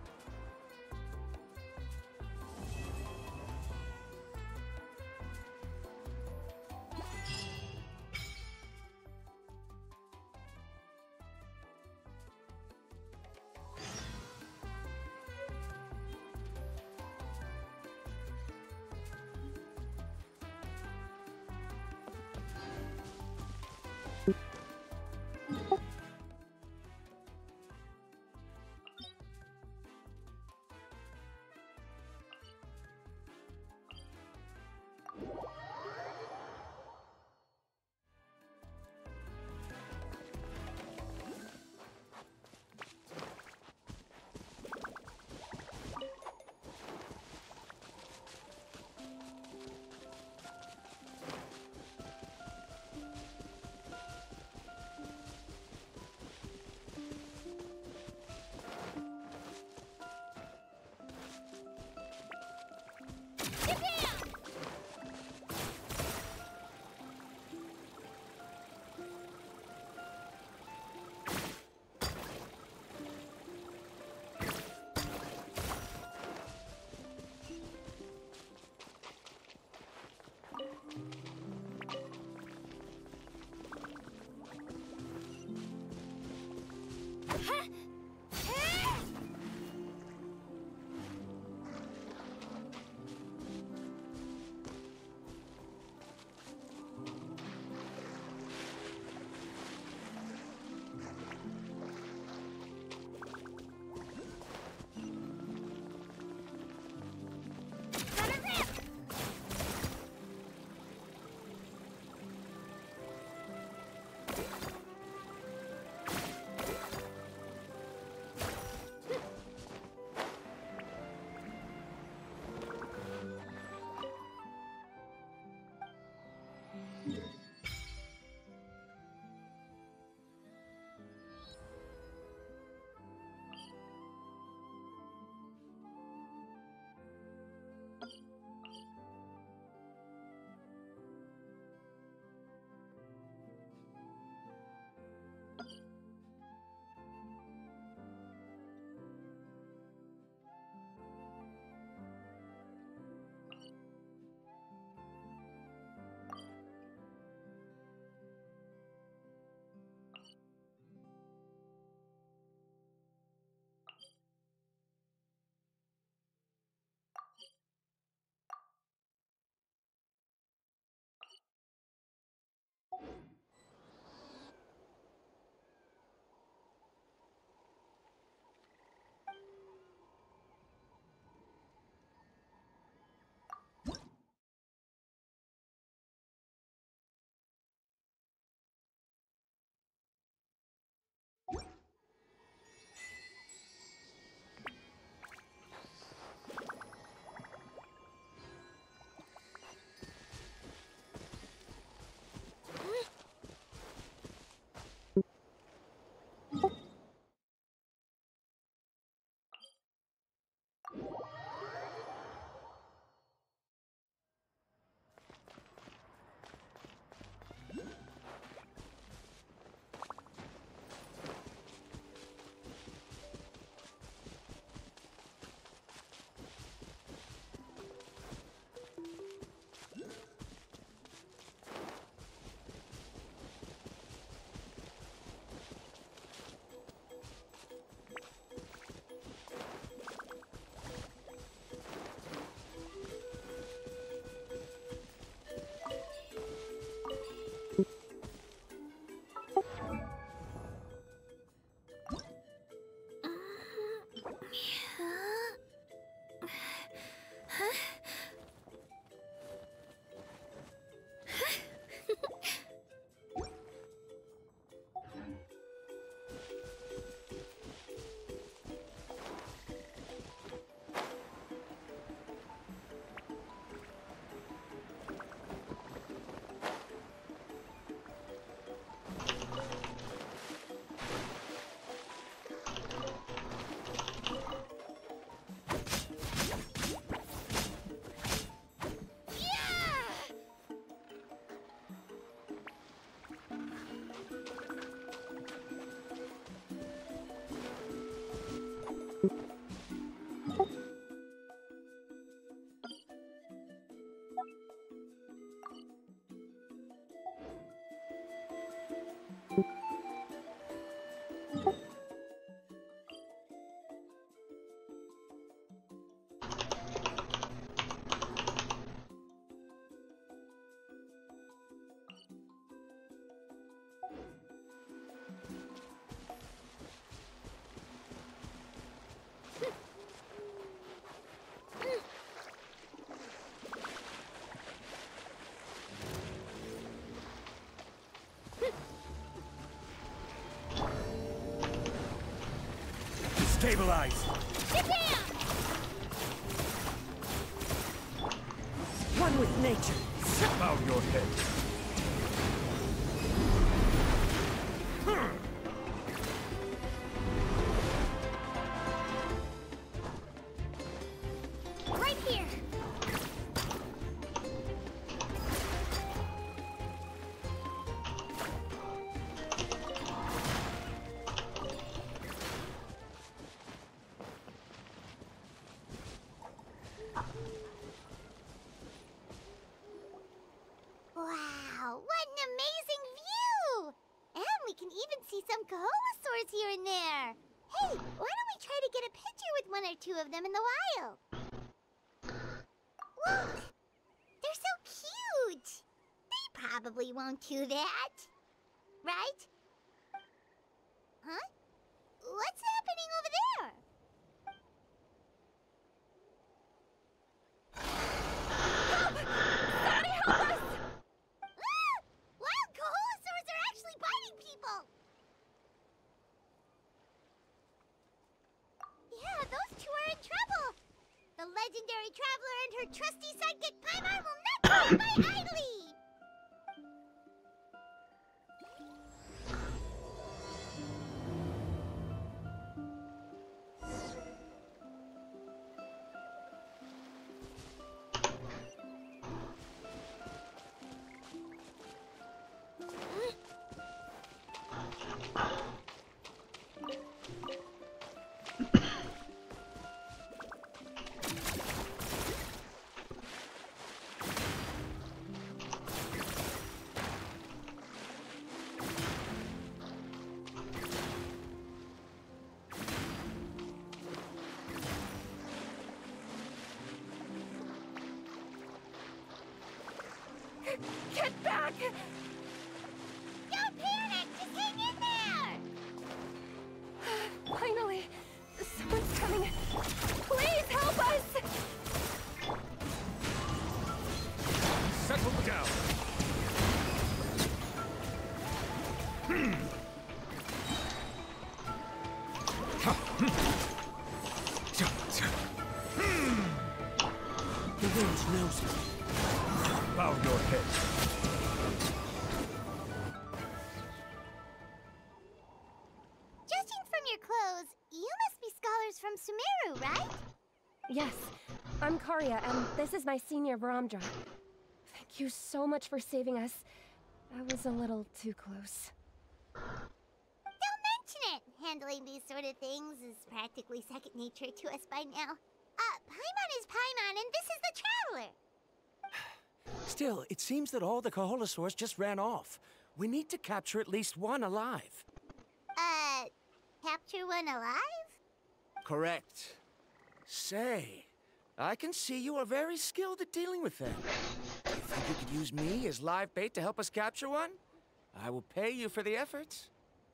Stabilize! One with nature. Bow your head. Right here. Wow, what an amazing view! And we can even see some Kaholosaurs here and there. Hey, why don't we try to get a picture with one or two of them in the wild? Look! They're so cute! They probably won't do that. Right? Huh? What's happening over there? Somebody help us! Ah! Wild Kaholosaurs are actually biting people! Yeah, those two are in trouble! The legendary traveler and her trusty sidekick Paimon will not stand by idly! Get back! Don't panic! Just hang in there! Finally! Someone's coming! Please help us! Settle down. The wind knows me. Bow your head. Judging from your clothes, you must be scholars from Sumeru, right? Yes, I'm Karia, and this is my senior Varamdra. Thank you so much for saving us. That was a little too close. Don't mention it! Handling these sort of things is practically second nature to us by now. Uh, Paimon is Paimon, and this is the Traveler! Still, it seems that all the Kaholosaurs just ran off. We need to capture at least one alive. Uh, capture one alive? Correct. Say, I can see you are very skilled at dealing with them. Do you think you could use me as live bait to help us capture one? I will pay you for the efforts.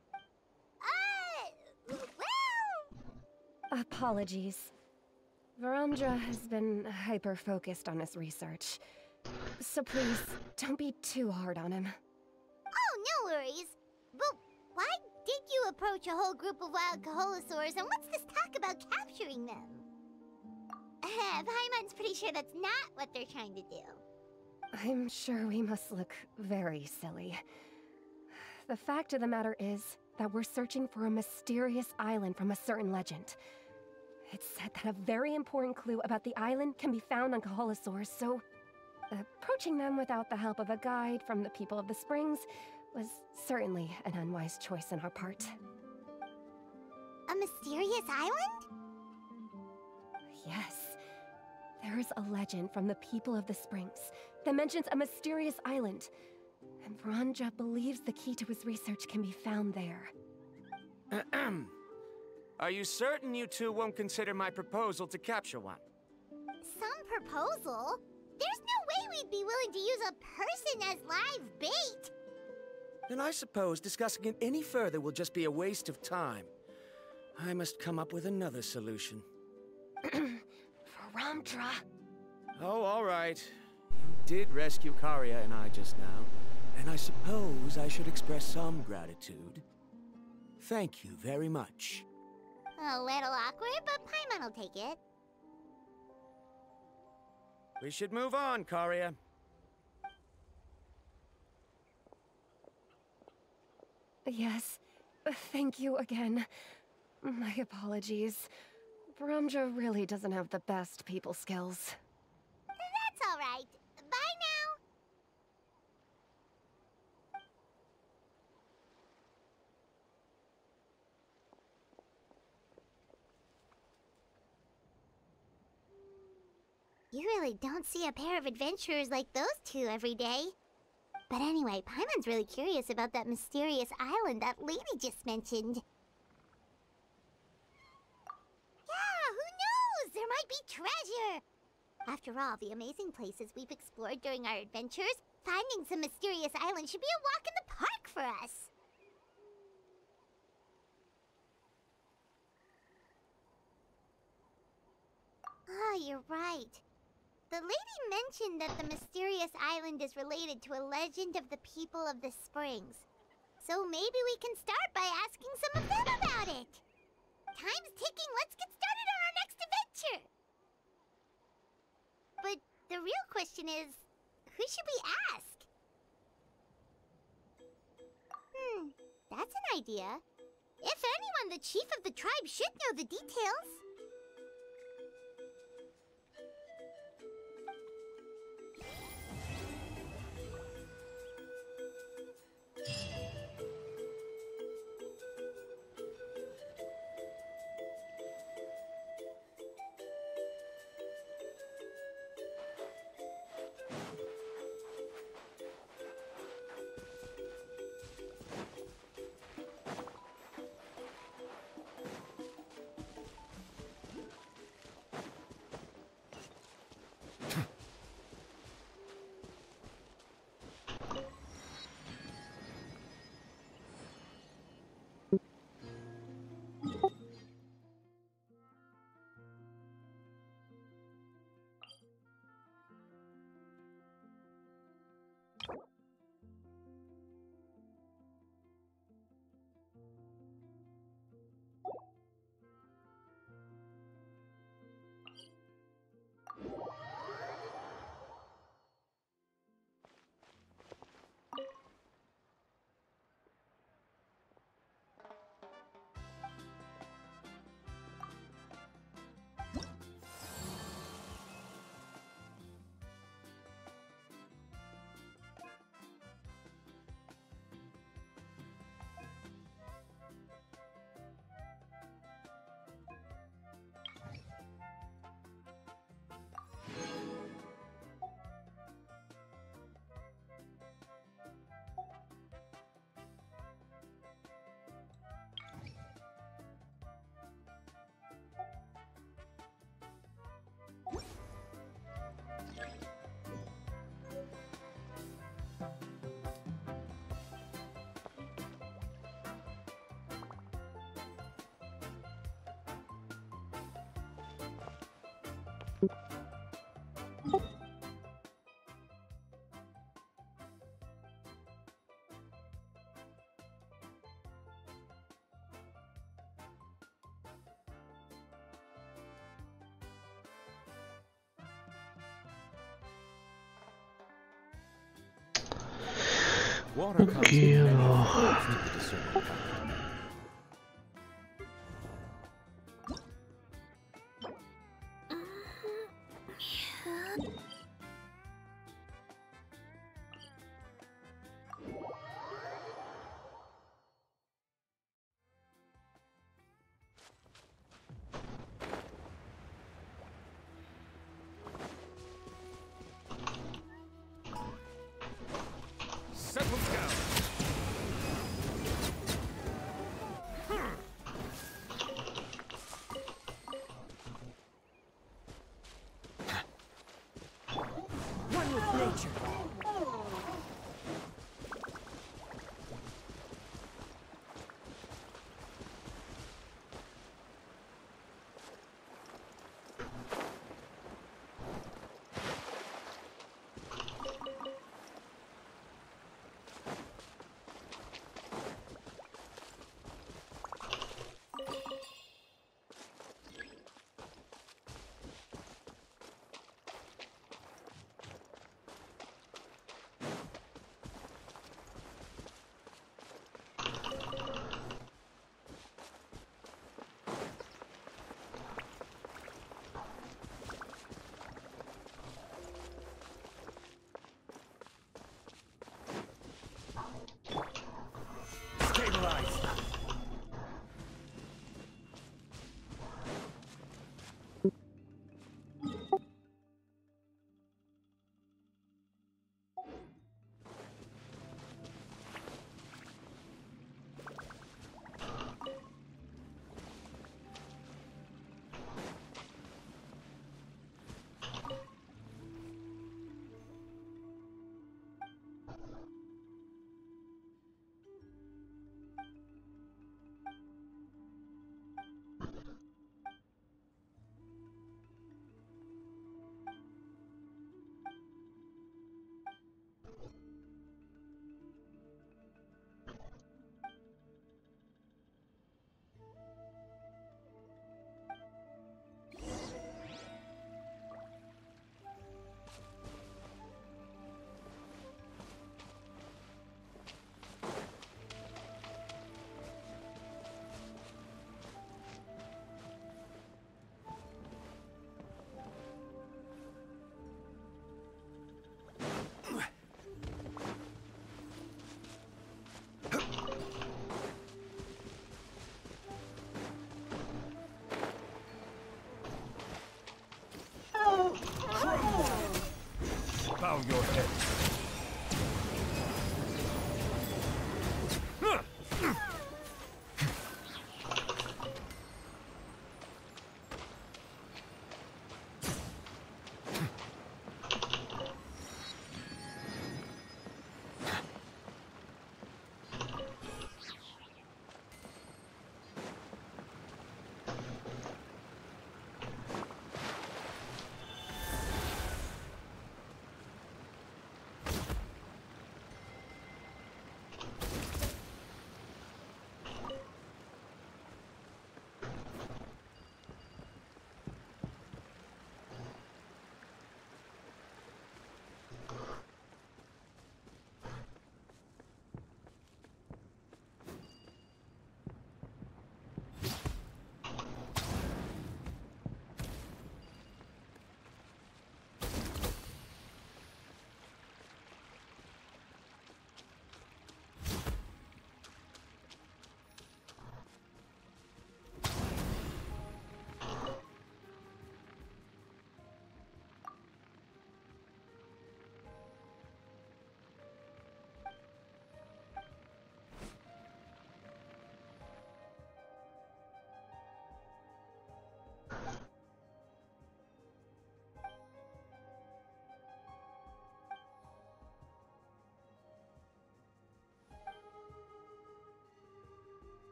Uh, well... Apologies. Varamdra has been hyper-focused on his research. So please, don't be too hard on him. Oh, no worries. But why did you approach a whole group of wild Kaholosaurs, and what's this talk about capturing them? Paimon's pretty sure that's not what they're trying to do. I'm sure we must look very silly. The fact of the matter is that we're searching for a mysterious island from a certain legend. It's said that a very important clue about the island can be found on Kaholosaurs, so approaching them without the help of a guide from the people of the Springs was certainly an unwise choice on our part. A mysterious island? Yes. There is a legend from the people of the Springs that mentions a mysterious island, and Varamdra believes the key to his research can be found there. Ahem. Are you certain you two won't consider my proposal to capture one? Some proposal? There's no way we'd be willing to use a person as live bait! Then I suppose discussing it any further will just be a waste of time. I must come up with another solution. Varamdra! Oh, all right. You did rescue Karia and I just now, and I suppose I should express some gratitude. Thank you very much. A little awkward, but Paimon will take it. We should move on, Karia. Yes, thank you again. My apologies. Brumja really doesn't have the best people skills. That's all right. Bye now. You really don't see a pair of adventurers like those two every day. But anyway, Paimon's really curious about that mysterious island that lady just mentioned. Yeah, who knows? There might be treasure! After all, the amazing places we've explored during our adventures, finding some mysterious island should be a walk in the park for us. Oh, you're right. The lady mentioned that the mysterious island is related to a legend of the people of the springs. So maybe we can start by asking some of them about it. Time's ticking, let's get started on our next adventure! But the real question is, who should we ask? Hmm, that's an idea. If anyone, the chief of the tribe should know the details. Ok, alors...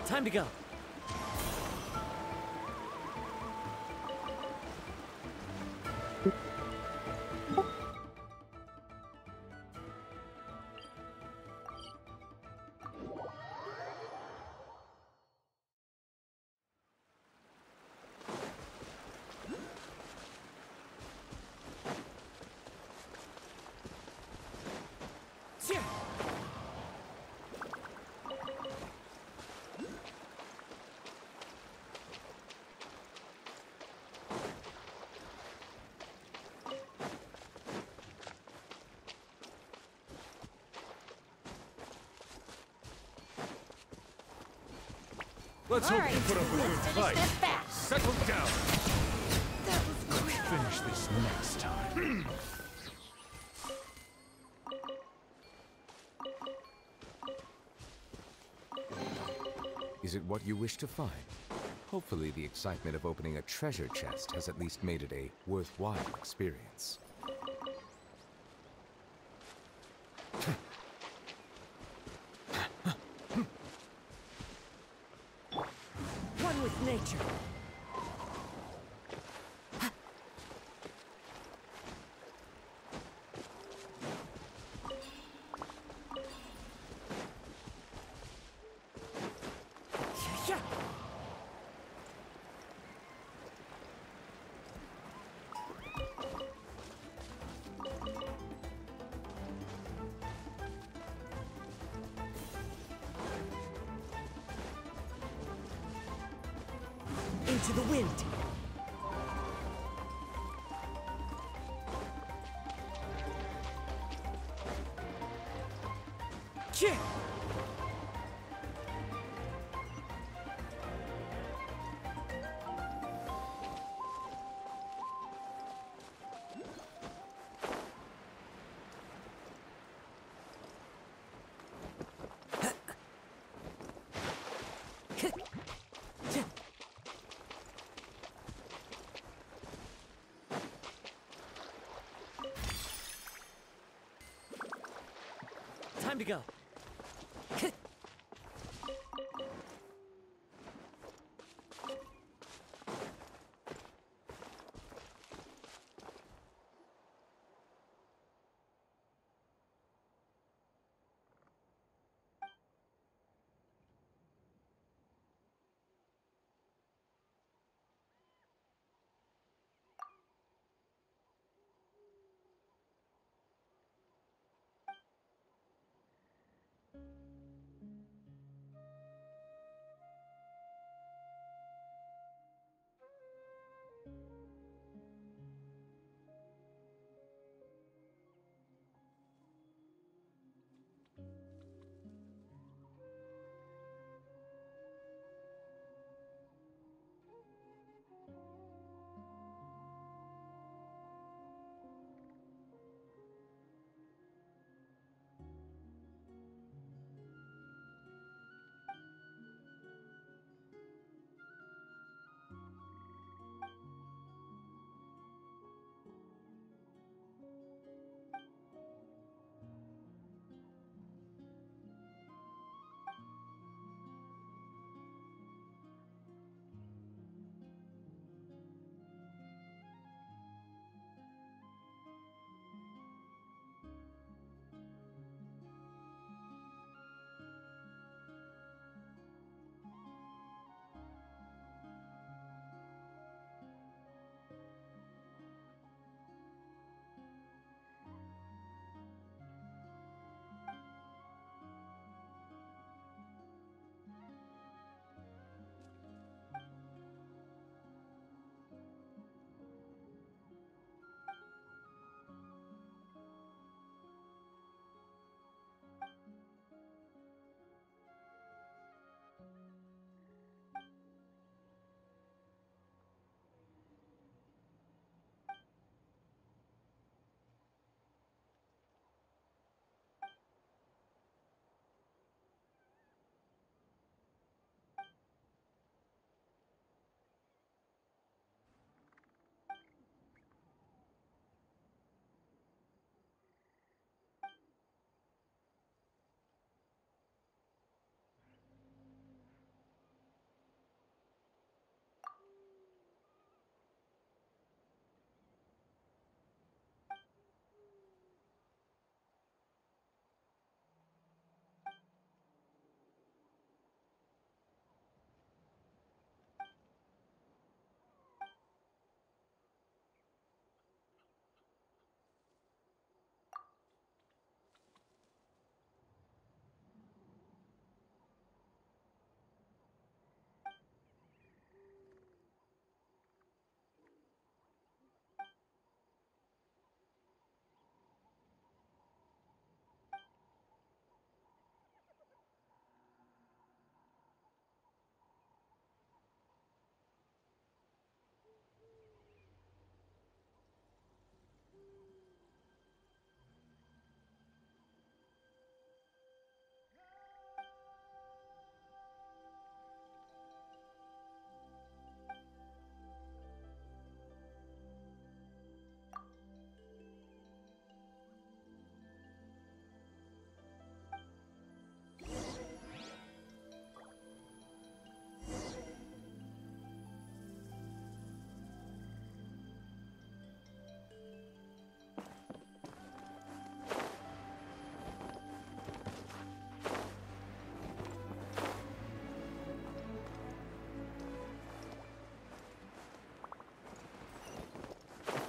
Time to go. Let's All hope right, you put up a let's good finish fight. this fast. Settle down. That was quick. Finish this next time. Is it what you wish to find? Hopefully the excitement of opening a treasure chest has at least made it a worthwhile experience. One with nature. Yeah. Into the wind. Yeah. Time to go.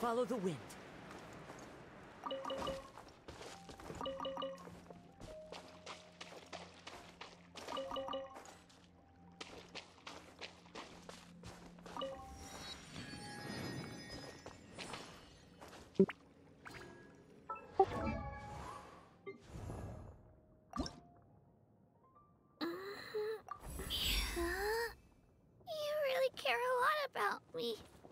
follow the wind. You really care a lot about me.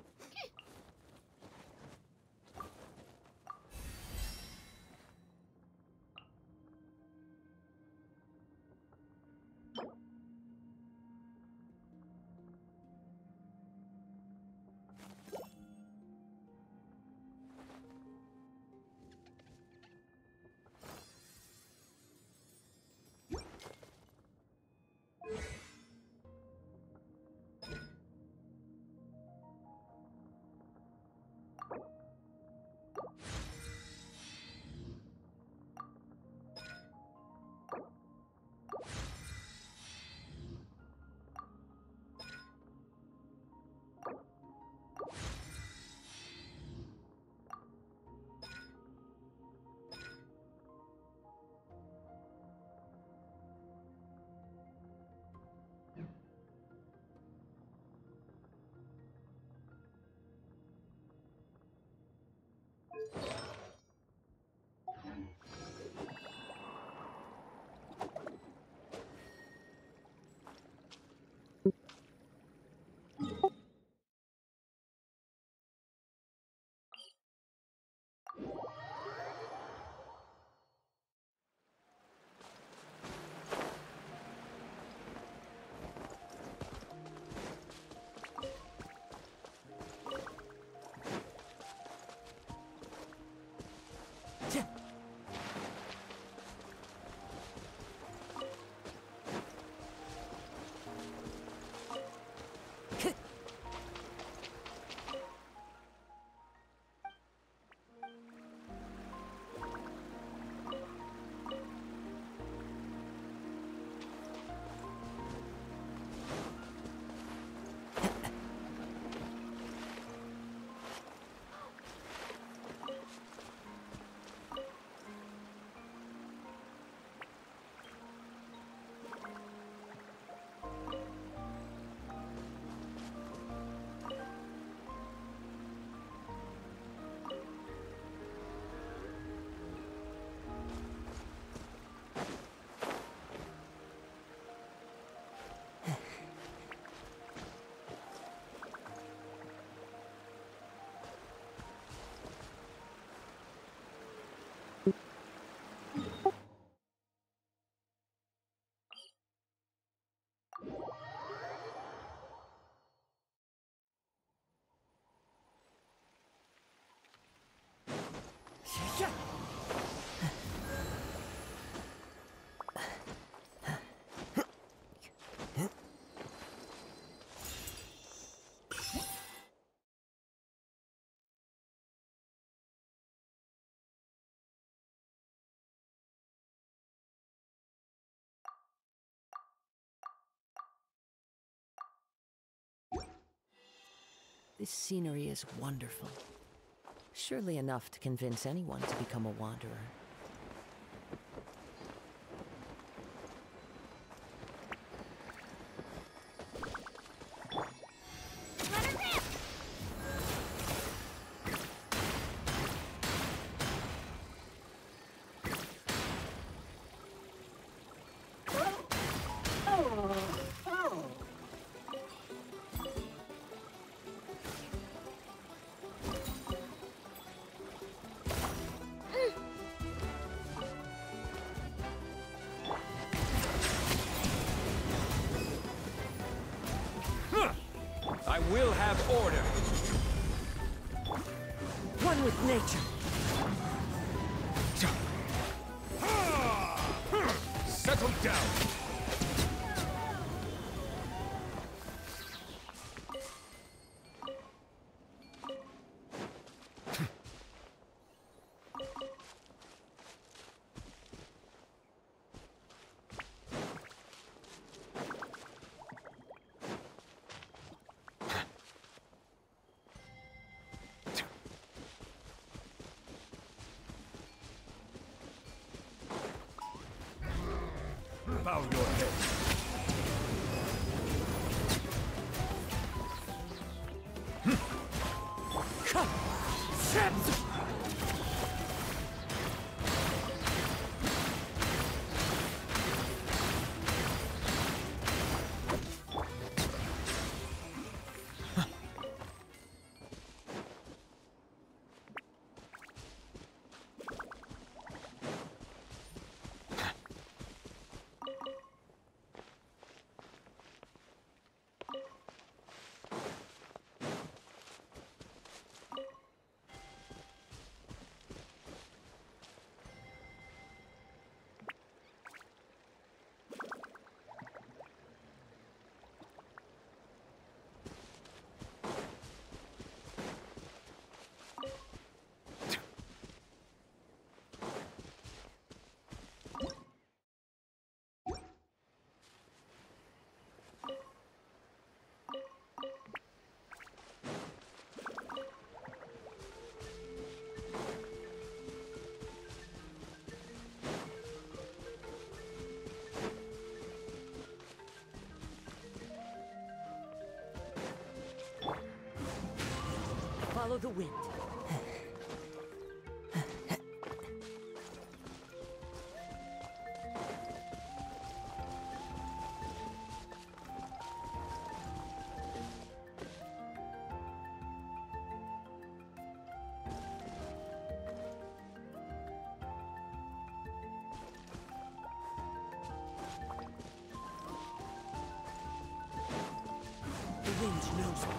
This scenery is wonderful. Surely enough to convince anyone to become a wanderer. I will have order. One with nature. Settle down. Bow your head. Follow the wind. The wind knows me.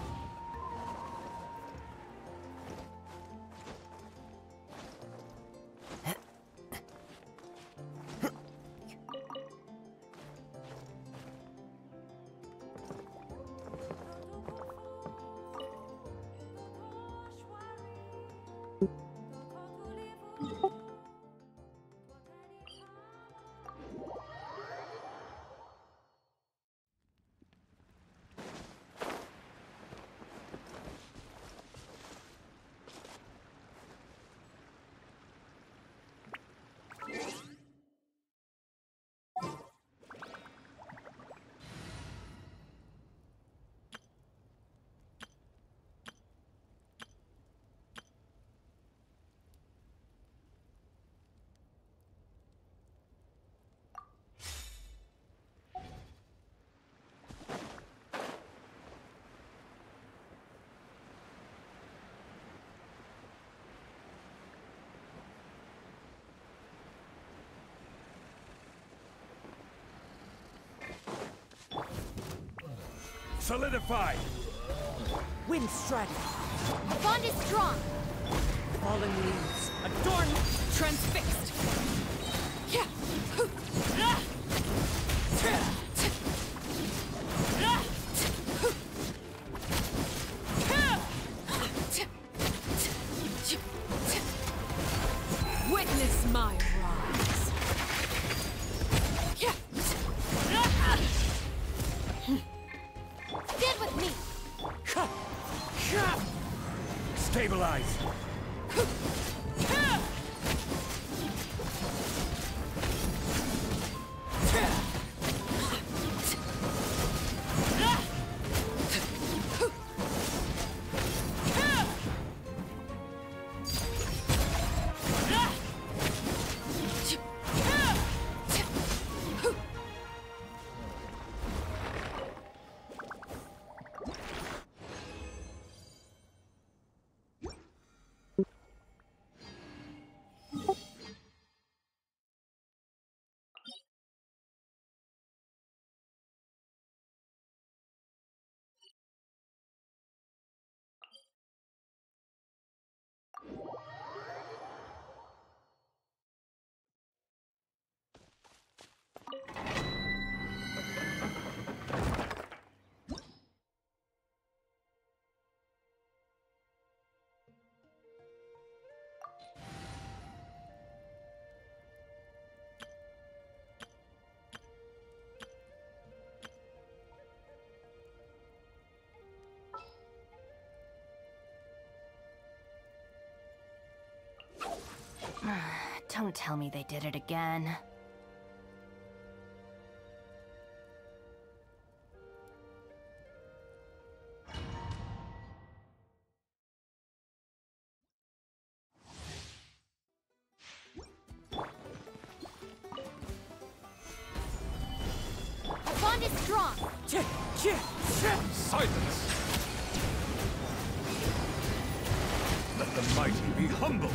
Solidify! Wind strategy. The bond is strong. Fallen leaves. Adorn transfixed. Yeah. Ah. Witness my rise. Stand with me. Stabilize! Don't tell me they did it again. strong! Silence! Let the mighty be humble!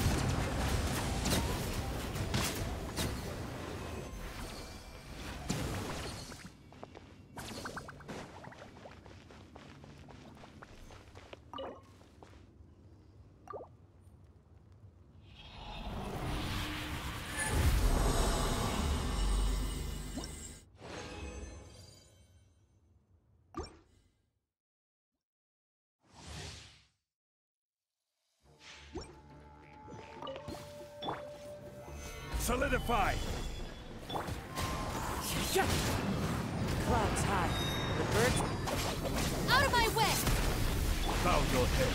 Solidify! Clouds high. The birds... Out of my way! Bow your head.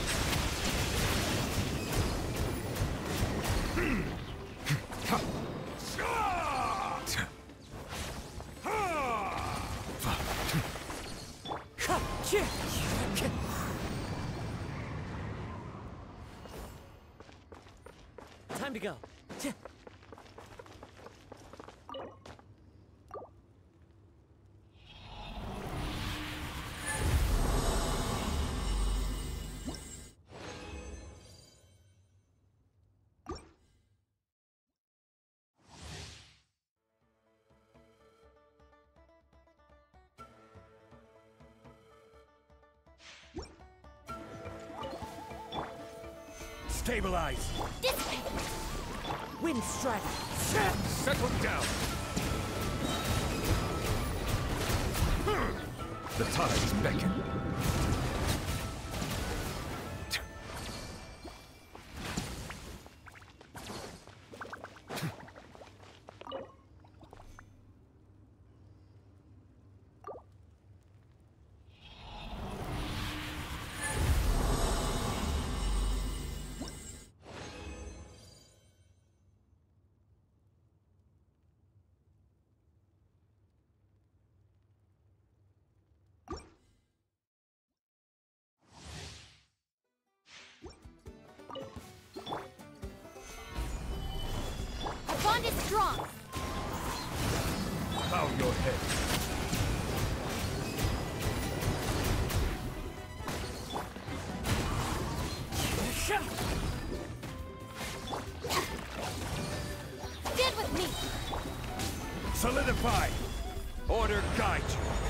Time to go. Stabilize! Wind strike! Settle down! The tides beckon. Bond is strong! Bow your head. Stand with me! Solidify! Order guide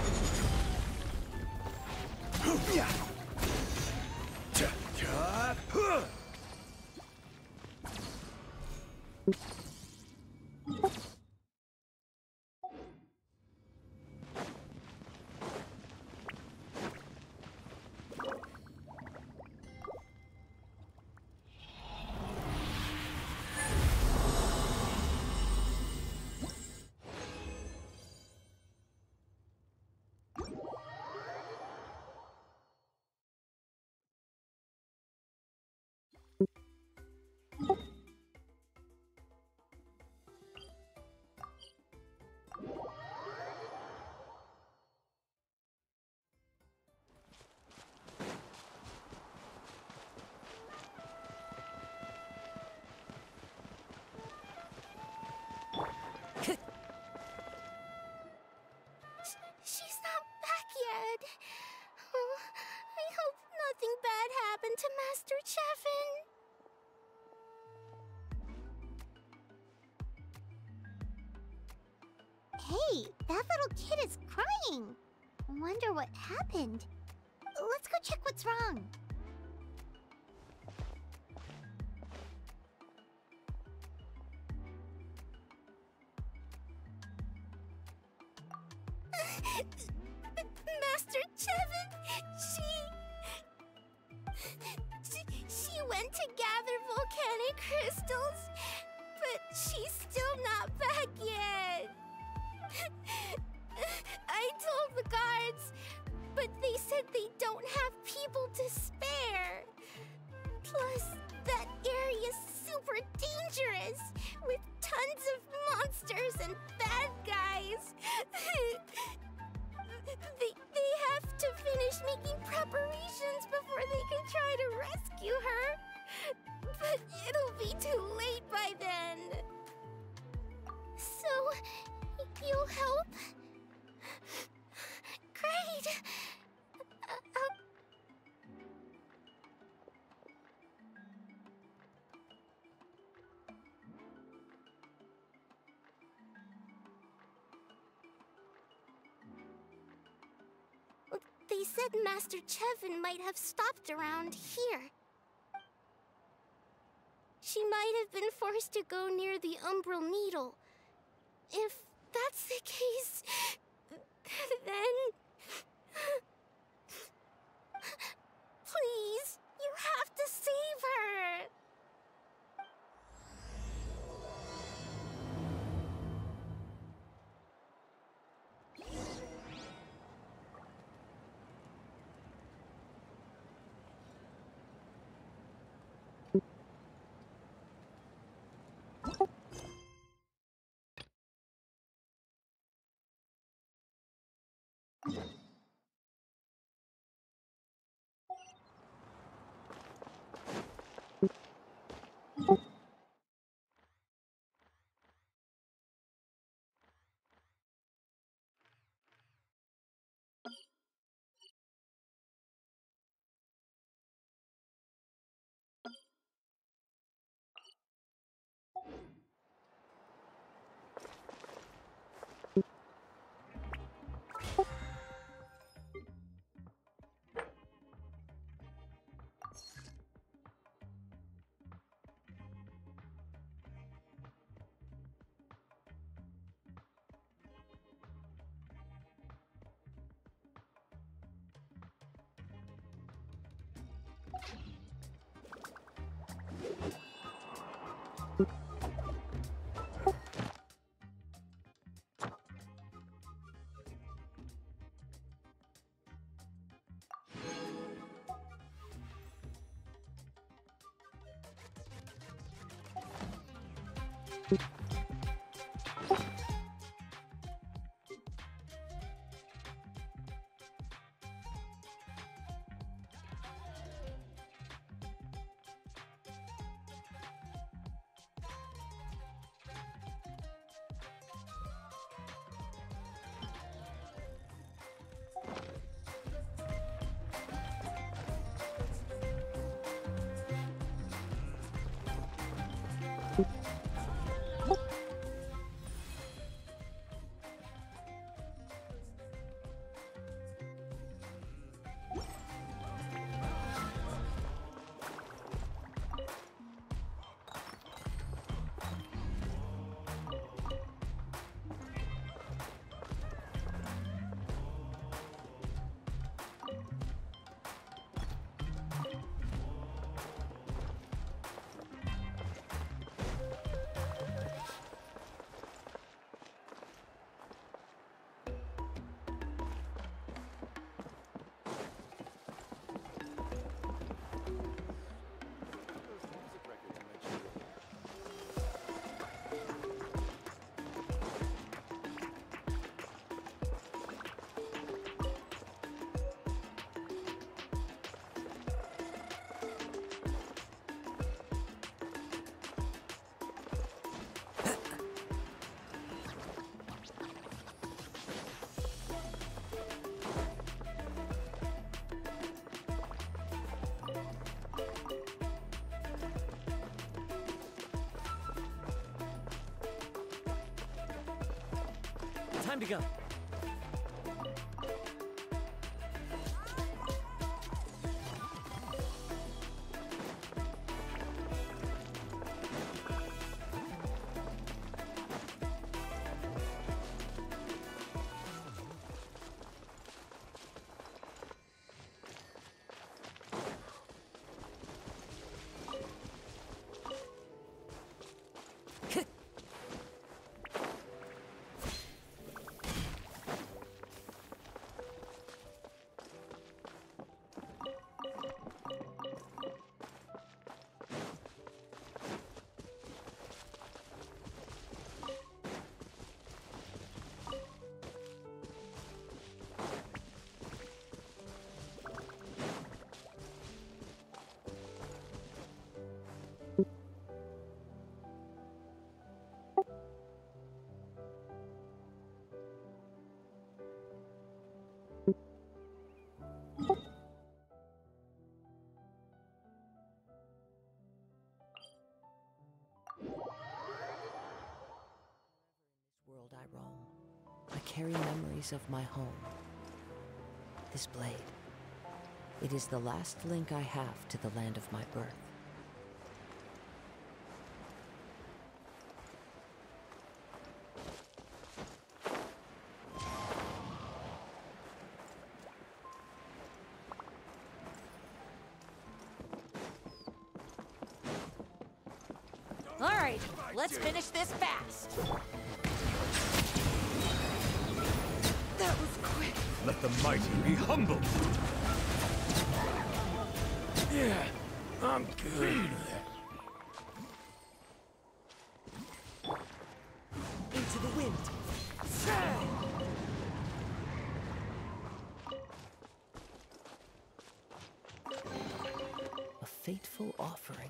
you! She's not back yet. Oh, I hope nothing bad happened to Master Chevin. Hey, that little kid is crying. Wonder what happened. Let's go check what's wrong. Master Chevin, she... she... She went to gather volcanic crystals, but she's still not back yet. I told the guards, but they said they don't have people to spare. Plus, that area's super dangerous, with tons of monsters and bad guys. They, they have to finish making preparations before they can try to rescue her. But it'll be too late by then. So, you'll help? They said Master Chevin might have stopped around here. She might have been forced to go near the Umbral Needle. If that's the case, then... Please, you have to save her! Time to go. World I roam, I carry memories of my home. This blade. It is the last link I have to the land of my birth. All right, let's finish this fast. That was quick. Let the mighty be humble. Yeah, I'm good. Into the wind. A fateful offering.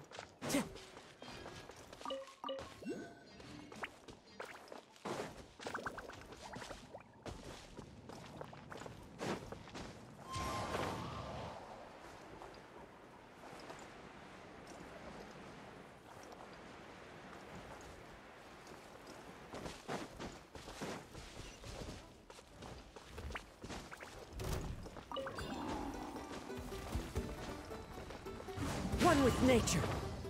One with nature.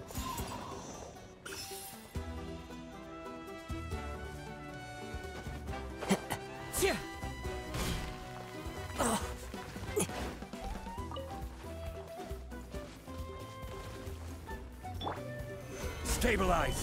Stabilize!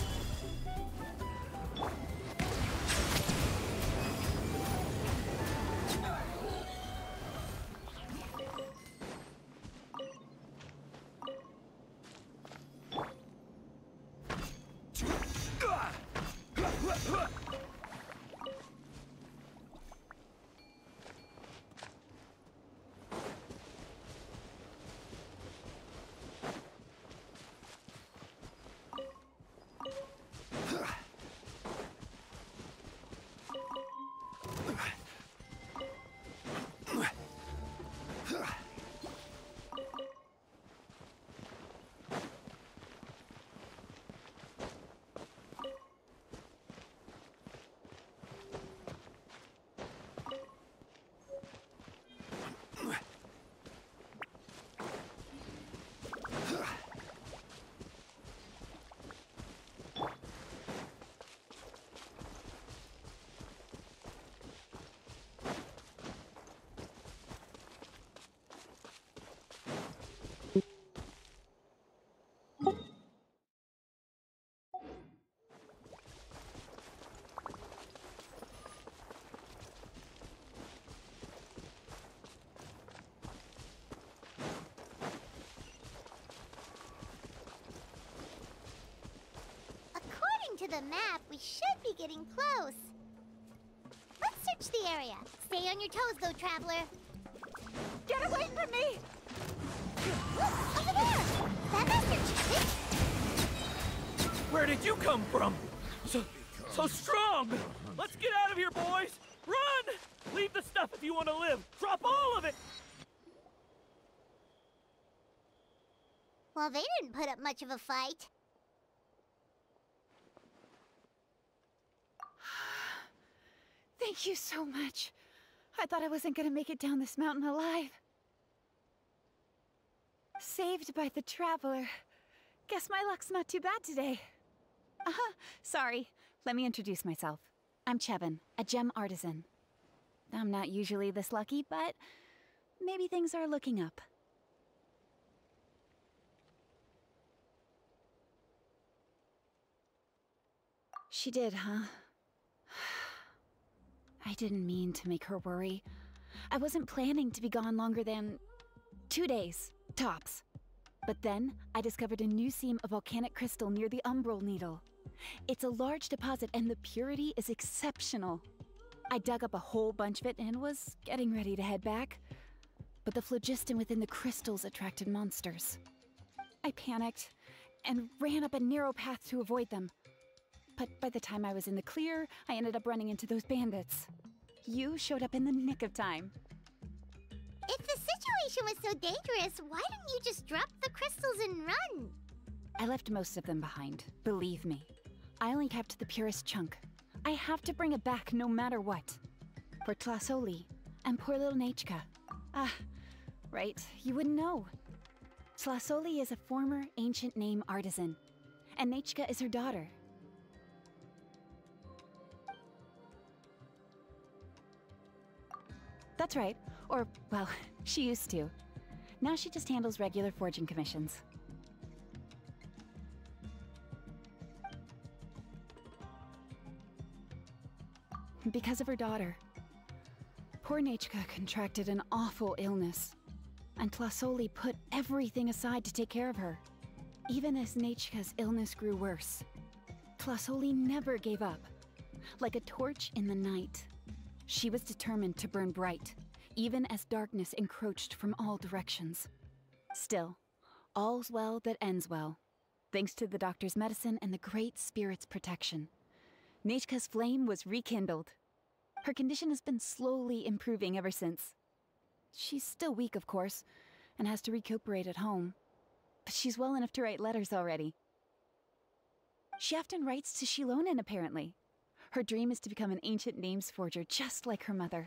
To the map, we should be getting close. Let's search the area. Stay on your toes, though, traveler. Get away from me! Look, over there! That master chicken! Where did you come from? So, so strong! Let's get out of here, boys! Run! Leave the stuff if you want to live. Drop all of it! Well, they didn't put up much of a fight. Thank you so much. I thought I wasn't gonna make it down this mountain alive. Saved by the Traveler. Guess my luck's not too bad today. Uh-huh, sorry. Let me introduce myself. I'm Chevin, a gem artisan. I'm not usually this lucky, but maybe things are looking up. She did, huh? I didn't mean to make her worry. I wasn't planning to be gone longer than two days, tops. But then, I discovered a new seam of volcanic crystal near the Umbral Needle. It's a large deposit and the purity is exceptional. I dug up a whole bunch of it and was getting ready to head back. But the phlogiston within the crystals attracted monsters. I panicked and ran up a narrow path to avoid them. But by the time I was in the clear, I ended up running into those bandits. You showed up in the nick of time. If the situation was so dangerous, why didn't you just drop the crystals and run? I left most of them behind, believe me. I only kept the purest chunk. I have to bring it back no matter what. For Tlasoli and poor little Nachka. Ah, right. You wouldn't know. Tlasoli is a former ancient name artisan, and Nechka is her daughter. That's right. Or, well, she used to. Now she just handles regular forging commissions. Because of her daughter. Poor Nechka contracted an awful illness, and Tlasoli put everything aside to take care of her. Even as Nechka's illness grew worse, Tlasoli never gave up. Like a torch in the night, she was determined to burn bright, even as darkness encroached from all directions. Still, all's well that ends well, thanks to the doctor's medicine and the Great Spirit's protection. Nechka's flame was rekindled. Her condition has been slowly improving ever since. She's still weak, of course, and has to recuperate at home. But she's well enough to write letters already. She often writes to Shilonen, apparently. Her dream is to become an ancient names forger, just like her mother.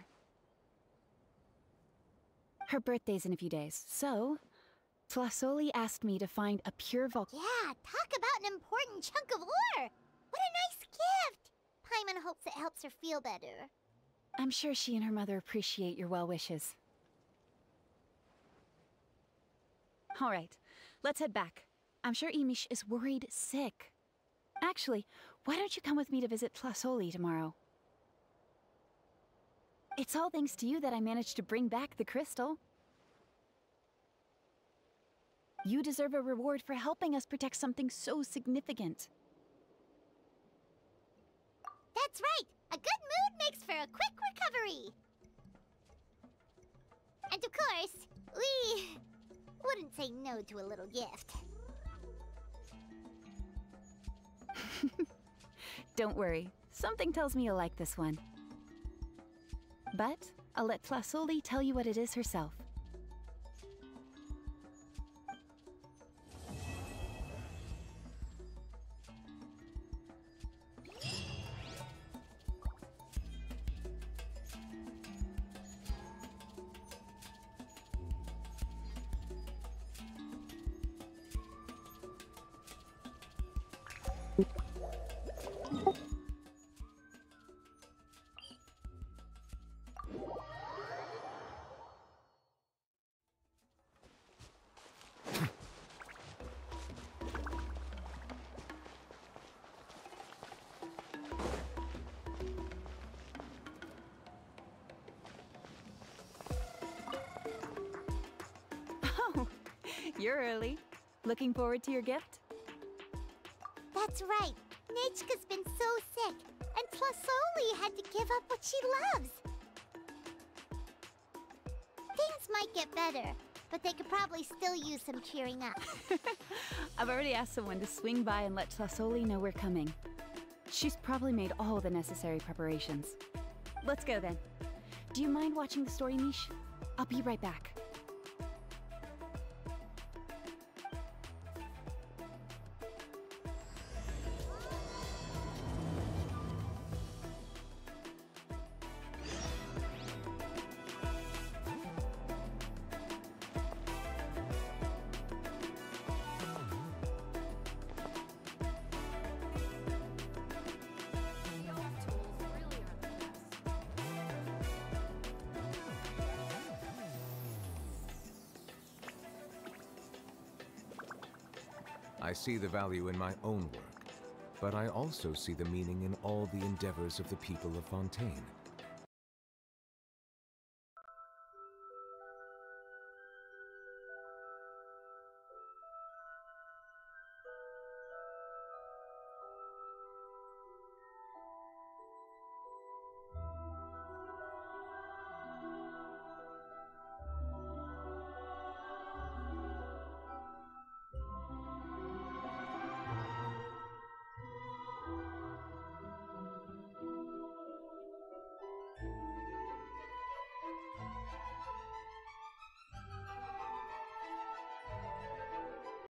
Her birthday's in a few days, so Tlasoli asked me to find a pure vol- Yeah, talk about an important chunk of ore! What a nice gift! Paimon hopes it helps her feel better. I'm sure she and her mother appreciate your well wishes. All right, let's head back. I'm sure Emish is worried sick. Actually, why don't you come with me to visit Tlasoli tomorrow? It's all thanks to you that I managed to bring back the crystal. You deserve a reward for helping us protect something so significant. That's right! A good mood makes for a quick recovery! And of course, we wouldn't say no to a little gift. Don't worry, something tells me you'll like this one. But I'll let Tlasoli tell you what it is herself. You're early. Looking forward to your gift? That's right. Nechka's been so sick, and Tlasoli had to give up what she loves. Things might get better, but they could probably still use some cheering up. I've already asked someone to swing by and let Tlasoli know we're coming. She's probably made all the necessary preparations. Let's go then. Do you mind watching the story, Mish? I'll be right back. I see the value in my own work, but I also see the meaning in all the endeavors of the people of Fontaine.